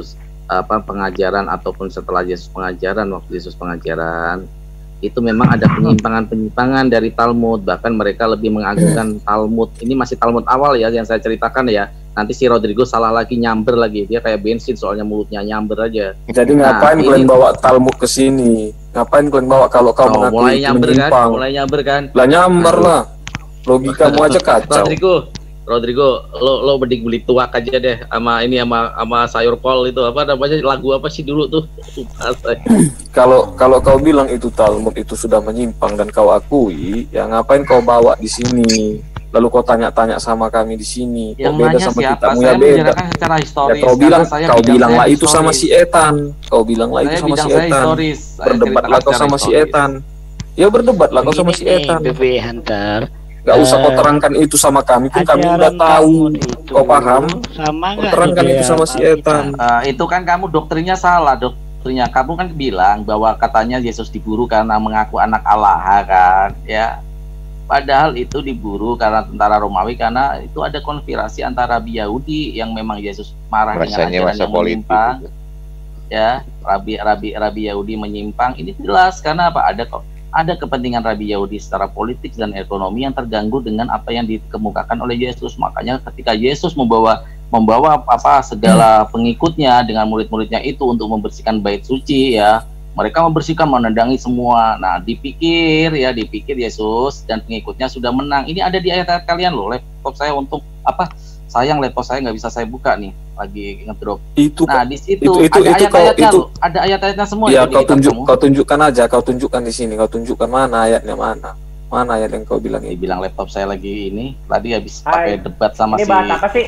apa pengajaran ataupun setelah Yesus pengajaran, waktu Yesus pengajaran itu memang ada penyimpangan-penyimpangan dari Talmud, bahkan mereka lebih mengagungkan Talmud. Ini masih Talmud awal ya yang saya ceritakan ya. Nanti si Rodrigo salah lagi, nyamber lagi, dia kayak bensin soalnya mulutnya nyamber aja. Jadi nah, ngapain ini... kalian bawa Talmud ke sini? Ngapain kalian bawa kalau kau oh, mengaku mulai nyamber menyimpang? kan? Mulai nyamber kan? Lah nyamber lah. Logikamu aja kacau. Rodrigo, Rodrigo, lo lo mending beli tuak aja deh sama ini sama sama sayur kol itu apa namanya lagu apa sih dulu tuh? Kalau kalau kau bilang itu Talmud itu sudah menyimpang dan kau akui, ya ngapain kau bawa di sini? Lalu kau tanya-tanya sama kami di sini. Kok yang beda sama kita? Ya beda. Historis, ya kau bilang kau bilanglah itu sama si Etan. Kau bilanglah itu sama si Etan. Berdebatlah kau sama si Etan. Ya berdebatlah kau sama si Etan. B B Hunter. Gak usah kau terangkan itu sama kami pun kami udah tahu. Kau paham? Sama kau terangkan itu sama si Etan. Uh, itu kan kamu doktrinnya salah, doktrinnya kamu kan bilang bahwa katanya Yesus diburu karena mengaku anak Allah kan, ya. Padahal itu diburu karena tentara Romawi karena itu ada konspirasi antara Rabi Yahudi yang memang Yesus marah rasanya dengan ajaran yang menyimpang. Ya, Rabi Rabi Rabi Yahudi menyimpang. Ini jelas karena apa? Ada kok ada kepentingan Rabi Yahudi secara politik dan ekonomi yang terganggu dengan apa yang dikemukakan oleh Yesus. Makanya ketika Yesus membawa membawa apa segala pengikutnya dengan murid-muridnya itu untuk membersihkan bait suci ya, mereka membersihkan, menendangi semua. Nah, dipikir ya, dipikir Yesus dan pengikutnya sudah menang. Ini ada di ayat-ayat kalian loh. Laptop saya untuk apa? Sayang laptop saya nggak bisa saya buka nih, lagi ngedrop. Itu. Nah, di situ itu, itu, ada itu, ayat-ayatnya itu, loh. Ada ayat-ayatnya semua. Ya, kau tunjuk, kamu. kau tunjukkan aja, kau tunjukkan di sini, kau tunjukkan mana ayatnya mana, mana ayat yang kau bilang ini. Bilang laptop saya lagi ini, tadi habis pakai debat sama ini si. Bahas apa sih?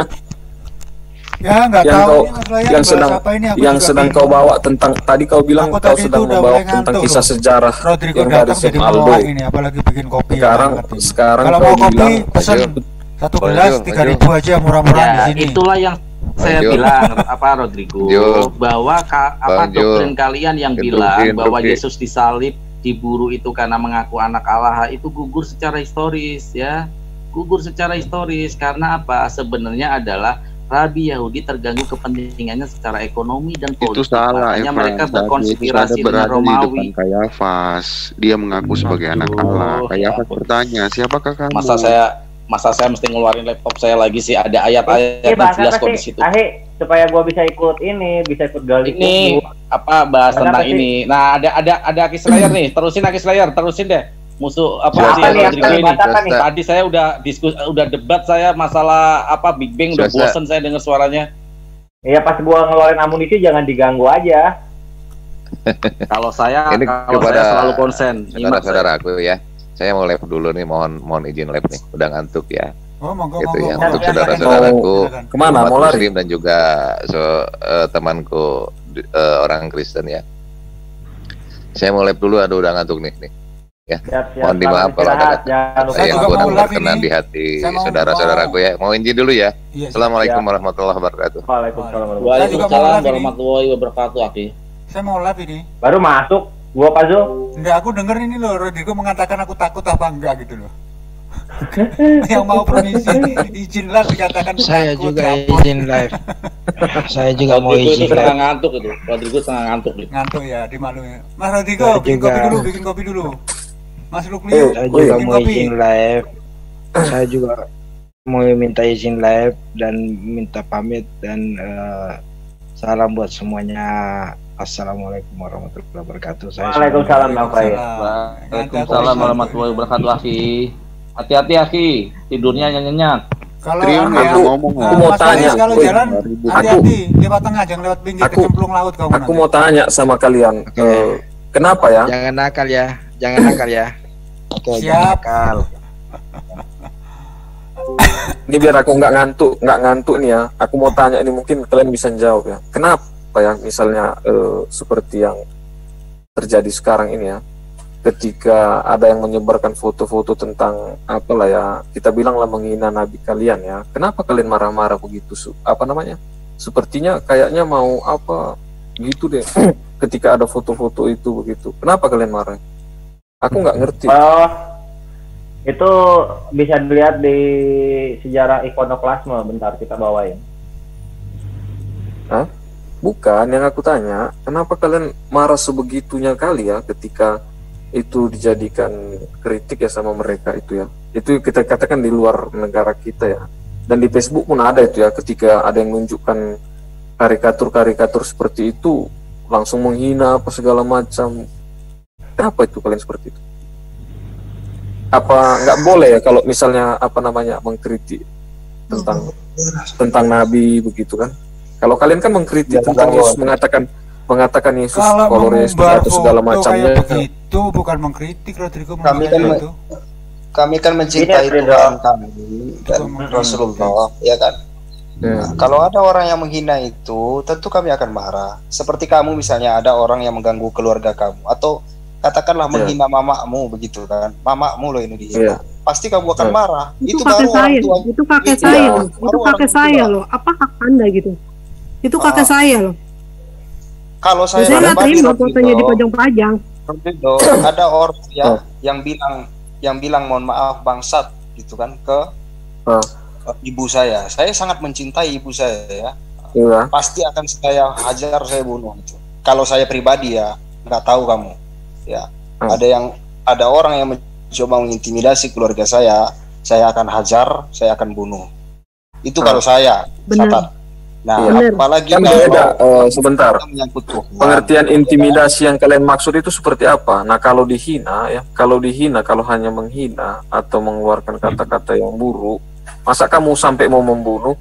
Ya nggak yang tahu kau, ini yang sedang ini yang sedang kau bawa tentang tadi kau bilang aku kau sedang membawa tentang kisah loh. Sejarah Rodrigo yang dari Chef Aldo ini apalagi bikin kopi sekarang ya, sekarang kalau kau mau kopi bilang pesan satu gelas tiga ribu aja murah-murah ya, di sini. Itulah yang saya Banjo. bilang apa Rodrigo Banjo. bahwa ka, apa Banjo. doktrin kalian yang Banjo. bilang Banjo. bahwa Banjo. Yesus disalib diburu itu karena mengaku anak Allah itu gugur secara historis ya, gugur secara historis karena apa? Sebenarnya adalah Rabi Yahudi terganggu kepentingannya secara ekonomi dan politik. Itu salah, makanya Evan. mereka berkonspirasi dengan Romawi. Di Kayafas, dia mengaku sebagai Aduh, anak Allah. Kayafas ya bertanya, siapakah kamu? Masa saya masa saya mesti ngeluarin laptop saya lagi sih, ada ayat-ayat yang jelas kok di situ. Ahe, supaya gua bisa ikut ini, bisa ikut gali. Ini apa bahas bahasa tentang ini. Nah, ada ada ada Aki Slayer nih, terusin Aki Slayer, terusin deh. Musuh apa sih Rodrigo ini? Tadi saya udah diskusi, udah debat saya masalah apa Big Bang, udah bosen saya dengar suaranya. Iya, pas gua ngeluarin amunisi jangan diganggu aja. Kalau saya, ini kalau kepada saya selalu konsen. Saudara-saudaraku ya, saya mau live dulu nih, mohon mohon izin live nih, udah ngantuk ya. Oh, monggo, gitu monggo, ya, monggo. untuk saudara-saudaraku, kemana mau lari? Muslim dan juga so, uh, temanku uh, orang Kristen ya. Saya mau live dulu, aduh udah ngantuk nih nih. Ya, siap, siap, mohon dimaaf kalau ada kata saya yang kurang berkenan di hati saudara-saudaraku ya. Mau izin dulu ya. Yes, Assalamualaikum ya. warahmatullahi wabarakatuh. Waalaikumsalam warahmatullahi wabarakatuh. Aki. Saya mau live ini. Baru masuk, gua Pak Zul. Enggak, aku denger ini loh, Rodrigo mengatakan aku takut apa enggak gitu loh. Yang mau permisi izin live dikatakan saya takut, juga takut. izin live. Saya juga mau izin live. Setengah ngantuk itu. Rodrigo setengah ngantuk nih. Ngantuk ya, dimaklumi. Mas Rodrigo, saya bikin juga... kopi dulu, bikin kopi dulu. Mas Lukliu, saya juga mau kopi. izin live. Saya juga mau minta izin live dan minta pamit dan uh, salam buat semuanya. Assalamualaikum warahmatullahi wabarakatuh. Saya Waalaikumsalam Waalaikumsalam warahmatullahi wabarakatuh. Aki, hati-hati Aki, tidurnya nyenyak. Kalau Trim, aku, ngomong, uh, aku mau Mas tanya, kalau woy, jalan hati-hati, lewat tengah, jangan lewat pinggir aku, kecemplung laut kamu. Aku nanti. mau tanya sama kalian, okay. uh, kenapa ya? Jangan nakal ya, jangan nakal ya. Oke, okay, jangan nakal. Ini biar aku nggak ngantuk, nggak ngantuk nih ya. Aku mau tanya ini mungkin kalian bisa jawab ya. Kenapa ya misalnya uh, seperti yang terjadi sekarang ini ya, ketika ada yang menyebarkan foto-foto tentang apalah ya, kita bilanglah menghina nabi kalian ya. Kenapa kalian marah-marah begitu? Apa namanya? Sepertinya kayaknya mau apa gitu deh. Ketika ada foto-foto itu begitu. Kenapa kalian marah? Aku nggak ngerti. Oh, itu bisa dilihat di sejarah ikonoklasme. Bentar kita bawain. Hah? Bukan, yang aku tanya, kenapa kalian marah sebegitunya kali ya ketika itu dijadikan kritik ya sama mereka itu ya. Itu kita katakan di luar negara kita ya. Dan di Facebook pun ada itu ya, ketika ada yang menunjukkan karikatur-karikatur seperti itu, langsung menghina apa segala macam. Kenapa itu kalian seperti itu? Apa nggak boleh ya kalau misalnya apa namanya mengkritik tentang tentang Nabi begitu kan? Kalau kalian kan mengkritik ya, tentang Yesus, mengatakan mengatakan Yesus kolor Yesus atau segala macamnya. Itu bukan mengkritik, Rodrigo. Kami kan me, kami kan mencintai Tuhan kami dan Rasulullah, ya kan? Ya. Nah, kalau ada orang yang menghina itu, tentu kami akan marah. Seperti kamu misalnya, ada orang yang mengganggu keluarga kamu, atau katakanlah ya. menghina mamamu begitu kan? Mamamu loh ini dihina. Ya. Pasti kamu akan ya. marah. Itu, itu kakek baru saya, tua, itu kakek ya. saya, loh. itu kakek saya loh. Apa hak Anda gitu? Itu kakek ah. saya loh. Kalau saya saya nggak terima fotonya dipajang-pajang. Ada orang ya oh. yang bilang yang bilang mohon maaf bangsat gitu kan ke oh. ibu saya. Saya sangat mencintai ibu saya ya. Iya. Pasti akan saya hajar, saya bunuh itu. Kalau saya pribadi ya, nggak tahu kamu. Ya, oh. ada yang ada orang yang mencoba mengintimidasi keluarga saya, saya akan hajar, saya akan bunuh. Itu oh. kalau saya. Benar. Nah, ya, apalagi kan beda, uh, sebentar. Pengertian intimidasi yang kalian maksud itu seperti apa? Nah, kalau dihina ya, kalau dihina, kalau hanya menghina atau mengeluarkan kata-kata yang buruk, masa kamu sampai mau membunuh?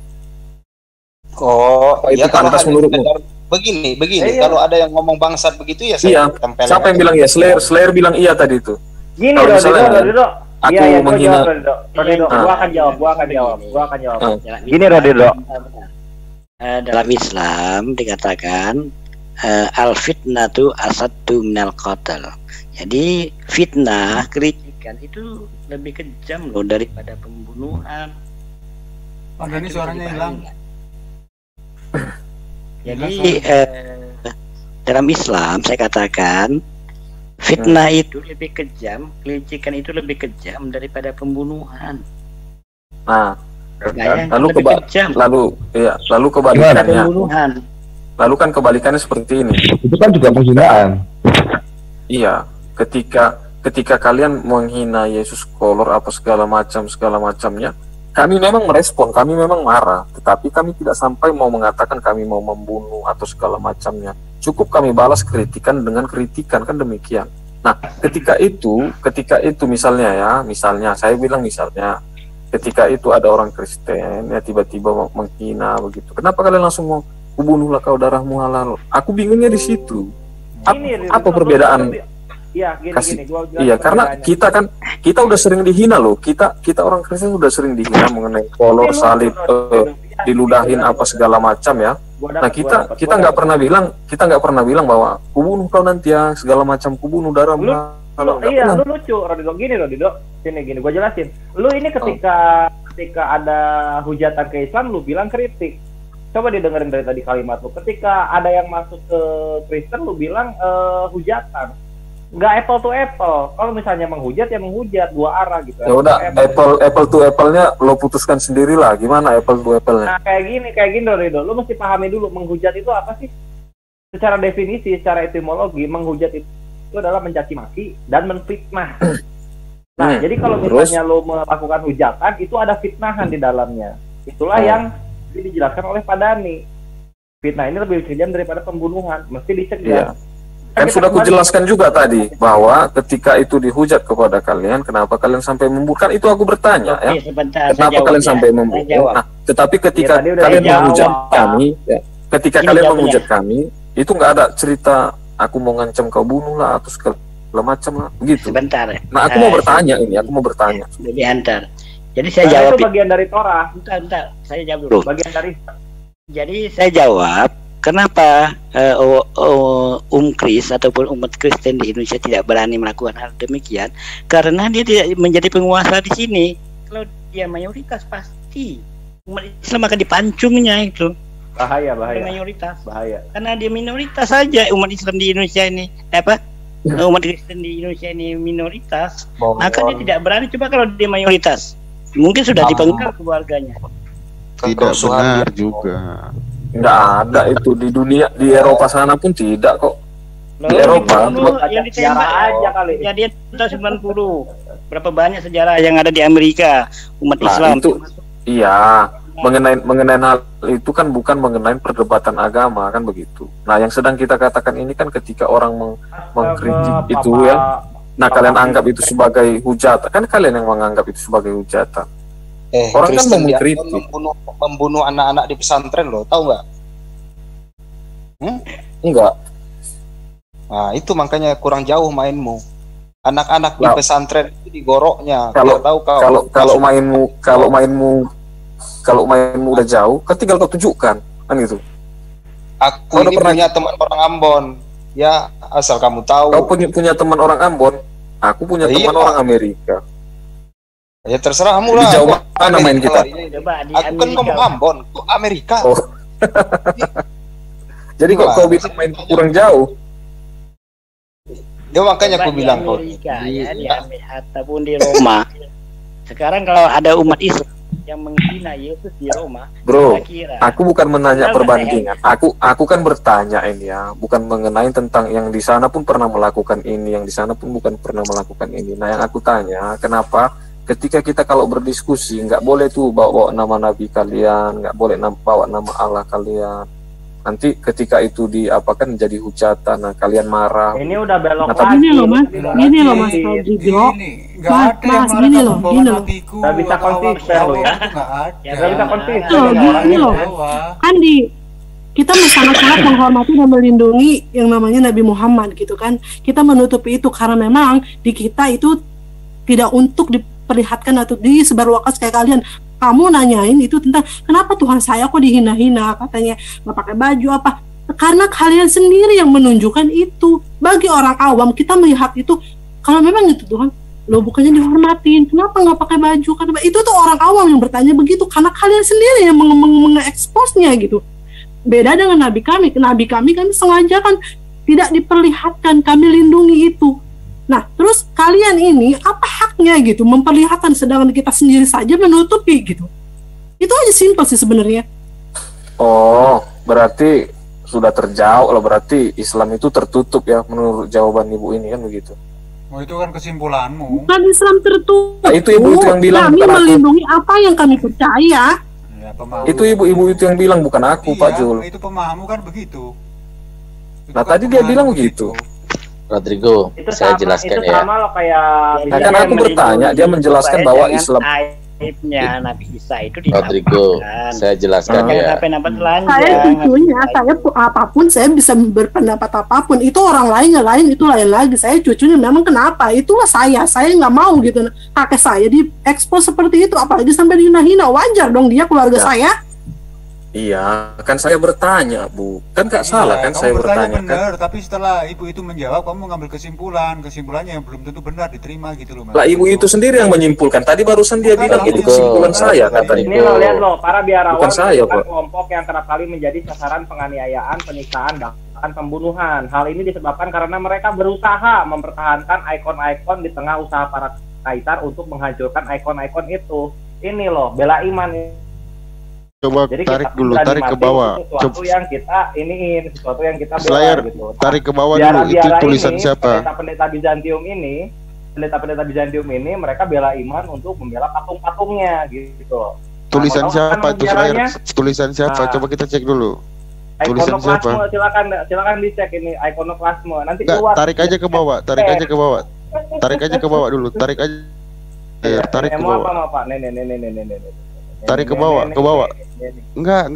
Oh, itu ya pantas menurutmu? Begini, begini. Eh, kalau ada yang ngomong bangsat begitu ya saya iya. Tempel. Siapa yang bilang ya? Slayer, Slayer bilang iya tadi itu. Gini loh, Dodo, aku iya, iya, menghina. Rodrigo, ah. gua akan jawab, gua akan jawab, gua akan jawab. Ah. Gini Rodrigo. Uh, dalam Islam dikatakan uh, al fitnatu asaddu minal qatl. Jadi fitnah, kritikan itu lebih kejam loh daripada pembunuhan. Oh, ini suaranya hilang. Jadi uh, dalam Islam saya katakan fitnah hmm. itu lebih kejam, kritikan itu lebih kejam daripada pembunuhan. Nah, Kan? Lalu keba lalu ya lalu kebalikannya lalu kan kebalikannya seperti ini, itu kan juga penghinaan. Iya, ketika ketika kalian menghina Yesus kolor apa segala macam segala macamnya, kami memang merespon, kami memang marah, tetapi kami tidak sampai mau mengatakan kami mau membunuh atau segala macamnya. Cukup kami balas kritikan dengan kritikan, kan demikian. Nah, ketika itu ketika itu misalnya ya misalnya saya bilang misalnya ketika itu ada orang Kristen ya tiba-tiba menghina begitu, kenapa kalian langsung mau bunuhlah kau, darahmu halal? Aku bingungnya di situ. Apa, gini, apa perbedaan? Iya, gini, kasih, gini, gua iya karena kita kan kita udah sering dihina loh. Kita kita orang Kristen udah sering dihina mengenai kolor, salib, uh, diludahin apa segala macam ya. Nah kita kita nggak pernah bilang kita nggak pernah bilang bahwa kubunuh kau nanti ya segala macam, kubunuh darahmu. Lu, iya, pernah. Lu lucu, Rodrigo. Gini, Rodrigo. Sini, gini, gue jelasin. Lu ini ketika oh. ketika ada hujatan ke Islam, lu bilang kritik. Coba didengerin dari tadi kalimat lu. Ketika ada yang masuk ke Kristen, lu bilang uh, hujatan. Nggak apple to apple. Kalau misalnya menghujat, ya menghujat. Dua arah gitu. Ya udah, apple. apple apple to apple-nya lo putuskan sendirilah. Gimana apple to apple-nya? Nah, kayak gini, kayak gini, Rodrigo. Lu mesti pahami dulu, menghujat itu apa sih? Secara definisi, secara etimologi, menghujat itu itu adalah mencaci maki dan menfitnah. Nah, hmm, jadi kalau misalnya lo melakukan hujatan, itu ada fitnahan di dalamnya. Itulah hmm. yang dijelaskan oleh Pak Dani. Fitnah ini lebih kejam daripada pembunuhan, mesti dicegah. Iya. Kan sudah kujelaskan juga tadi bahwa ketika itu dihujat kepada kalian, kenapa kalian sampai membunuh? Kan itu aku bertanya ya. Oke, sebentar, kenapa kalian ya. sampai membunuh? Nah, tetapi ketika ya, kalian menghujat kami, ya, ketika ini kalian menghujat kami, itu nggak ada cerita aku mau ngancam kau bunuh lah atau segala macam lah begitu. Sebentar. Nah aku uh, mau bertanya ini, aku mau bertanya. Jadi antar. Jadi saya nah, jawab. Itu bagian dari Torah. Bentar, bentar. Saya jawab dulu. Bagian dari. Jadi saya jawab, kenapa uh, uh, um Kris ataupun umat Kristen di Indonesia tidak berani melakukan hal demikian? Karena dia tidak menjadi penguasa di sini. Kalau dia mayoritas pasti umat Islam akan dipancungnya itu. Bahaya, bahaya. Mayoritas. Bahaya. Karena dia minoritas saja umat Islam di Indonesia ini. Apa? Umat Kristen di Indonesia ini minoritas. Bon, maka bon. dia tidak berani. Coba kalau dia mayoritas, mungkin sudah dipenggal keluarganya. Tidak benar juga. Nggak ada itu di dunia, di Eropa sana pun tidak kok. Di Eropa yang ditembak aja kali. Kejadian tahun sembilan puluh. Berapa banyak sejarah yang ada di Amerika umat nah, Islam. Itu iya, mengenai mengenai hal itu kan bukan mengenai perdebatan agama kan begitu. Nah, yang sedang kita katakan ini kan ketika orang meng mengkritik itu ya. Nah, kalian anggap itu sebagai hujatan. Kan kalian yang menganggap itu sebagai hujatan. Eh, orang Kristen kan mengkritik membunuh membunuh anak-anak di pesantren loh, tahu nggak? Hmm? Enggak. Nah, itu makanya kurang jauh mainmu. Anak-anak nah, di pesantren itu digoroknya. Kalau tahu kau. Kalau kalau mainmu kalau mainmu kalau mainmu udah jauh, kan tinggal kau tunjukkan, kan gitu. Aku kau ini pernah... punya teman orang Ambon. Ya, asal kamu tahu. Kau punya punya teman orang Ambon. Aku punya ya, teman iya, orang Amerika. Ya terserah kamu lah. Di jauh mana main kita? Aku kan ngomong Ambon, kok Amerika. Oh. Jadi kok kau bisa main kurang jauh? Ya makanya aku bilang kau Amerika ya, di Amerika ataupun di Roma. Sekarang kalau ada umat Islam yang menghina Yesus di Roma, bro, kira, aku bukan menanya perbandingan. Aku aku kan bertanya ini ya, bukan mengenai tentang yang di sana pun pernah melakukan ini, yang di sana pun bukan pernah melakukan ini. Nah, yang aku tanya, kenapa ketika kita kalau berdiskusi nggak boleh tuh bawa, bawa nama nabi kalian, nggak boleh bawa nama Allah kalian. Nanti ketika itu diapakan jadi hujatan, nah kalian marah. Ini udah belok nah, lagi. Ini loh mas, ini loh mas Fadli bro. Mas, mas, gini loh, gini loh. Gak bisa konsisten loh ya. Gak bisa konsisten. Loh, gini loh. Kan di kita sangat-sangat menghormati dan melindungi yang namanya Nabi Muhammad gitu kan. Kita menutupi itu karena memang di kita itu tidak untuk diperlihatkan atau disebarluaskan kayak kalian. Kamu nanyain itu tentang kenapa Tuhan saya kok dihina-hina, katanya nggak pakai baju apa, karena kalian sendiri yang menunjukkan itu. Bagi orang awam kita melihat itu, kalau memang itu Tuhan lo bukannya dihormatin, kenapa nggak pakai baju, karena itu tuh orang awam yang bertanya begitu karena kalian sendiri yang mengeksposnya gitu. Beda dengan nabi kami, nabi kami kan sengaja kan tidak diperlihatkan, kami lindungi itu. Nah, terus kalian ini apa haknya gitu memperlihatkan sedangkan kita sendiri saja menutupi gitu. Itu aja simpel sih sebenarnya. Oh, berarti sudah terjauh lah, berarti Islam itu tertutup ya menurut jawaban ibu ini kan begitu. Oh, itu kan kesimpulanmu. Bukan Islam tertutup. Nah, itu ibu itu yang bilang. Kami melindungi aku. Apa yang kami percaya. Ya, itu ibu-ibu itu yang bilang, bukan aku, iya, Pak Jul. Itu pemahamu kan begitu. Itu nah, kan tadi dia bilang begitu. Rodrigo, itu saya sama, jelaskan itu ya. Sama loh kayak nah, kan aku bertanya, dia menjelaskan bahwa Islam aibnya Nabi Isa itu di Rodrigo, saya jelaskan hmm. ya. Saya cucunya, saya apapun saya bisa berpendapat apapun. Itu orang lainnya lain, itu lain lagi. Saya cucunya memang kenapa? Itulah saya. Saya nggak mau gitu. Kakek saya diekspos seperti itu, apalagi sampai dihina-hina. Wajar dong dia keluarga ya. Saya. Iya, kan saya bertanya, Bu. Kan nggak iya, salah kan saya bertanya. Benar, kan? Tapi setelah ibu itu menjawab, kamu mengambil kesimpulan, kesimpulannya yang belum tentu benar diterima gitu loh. Mas. Lah ibu itu sendiri yang menyimpulkan. Tadi barusan dia bilang itu kesimpulan saya katanya. Ini lo lihat loh, para biarawan bukan saya, kan kelompok yang kerap kali menjadi sasaran penganiayaan, penyiksaan, bahkan pembunuhan. Hal ini disebabkan karena mereka berusaha mempertahankan ikon-ikon di tengah usaha para kaisar untuk menghancurkan ikon-ikon itu. Ini loh, bela iman. Coba jadi tarik dulu, tarik ke bawah. Sesuatu yang kita iniin, sesuatu yang kita bela Slayer, gitu. Tarik ke bawah biara, dulu, itu tulisan ini, siapa? Pendeta-pendeta Bizantium ini, pendeta-pendeta Bizantium ini, mereka bela iman untuk membela patung-patungnya gitu. Tulisan nah, siapa itu Slayer? Tulisan siapa? Nah, coba kita cek dulu. Tulisan siapa? Silakan, silakan dicek ini ikonoklasme. Nanti Nggak, keluar. Tarik aja ke bawah, tarik aja ke bawah. Tarik aja ke bawah dulu, tarik aja. Ya, tarik ke bawah. Apa, apa, nih, nih, nih, nih, nih, nih. Tarik ke bawah, ke bawah. Enggak,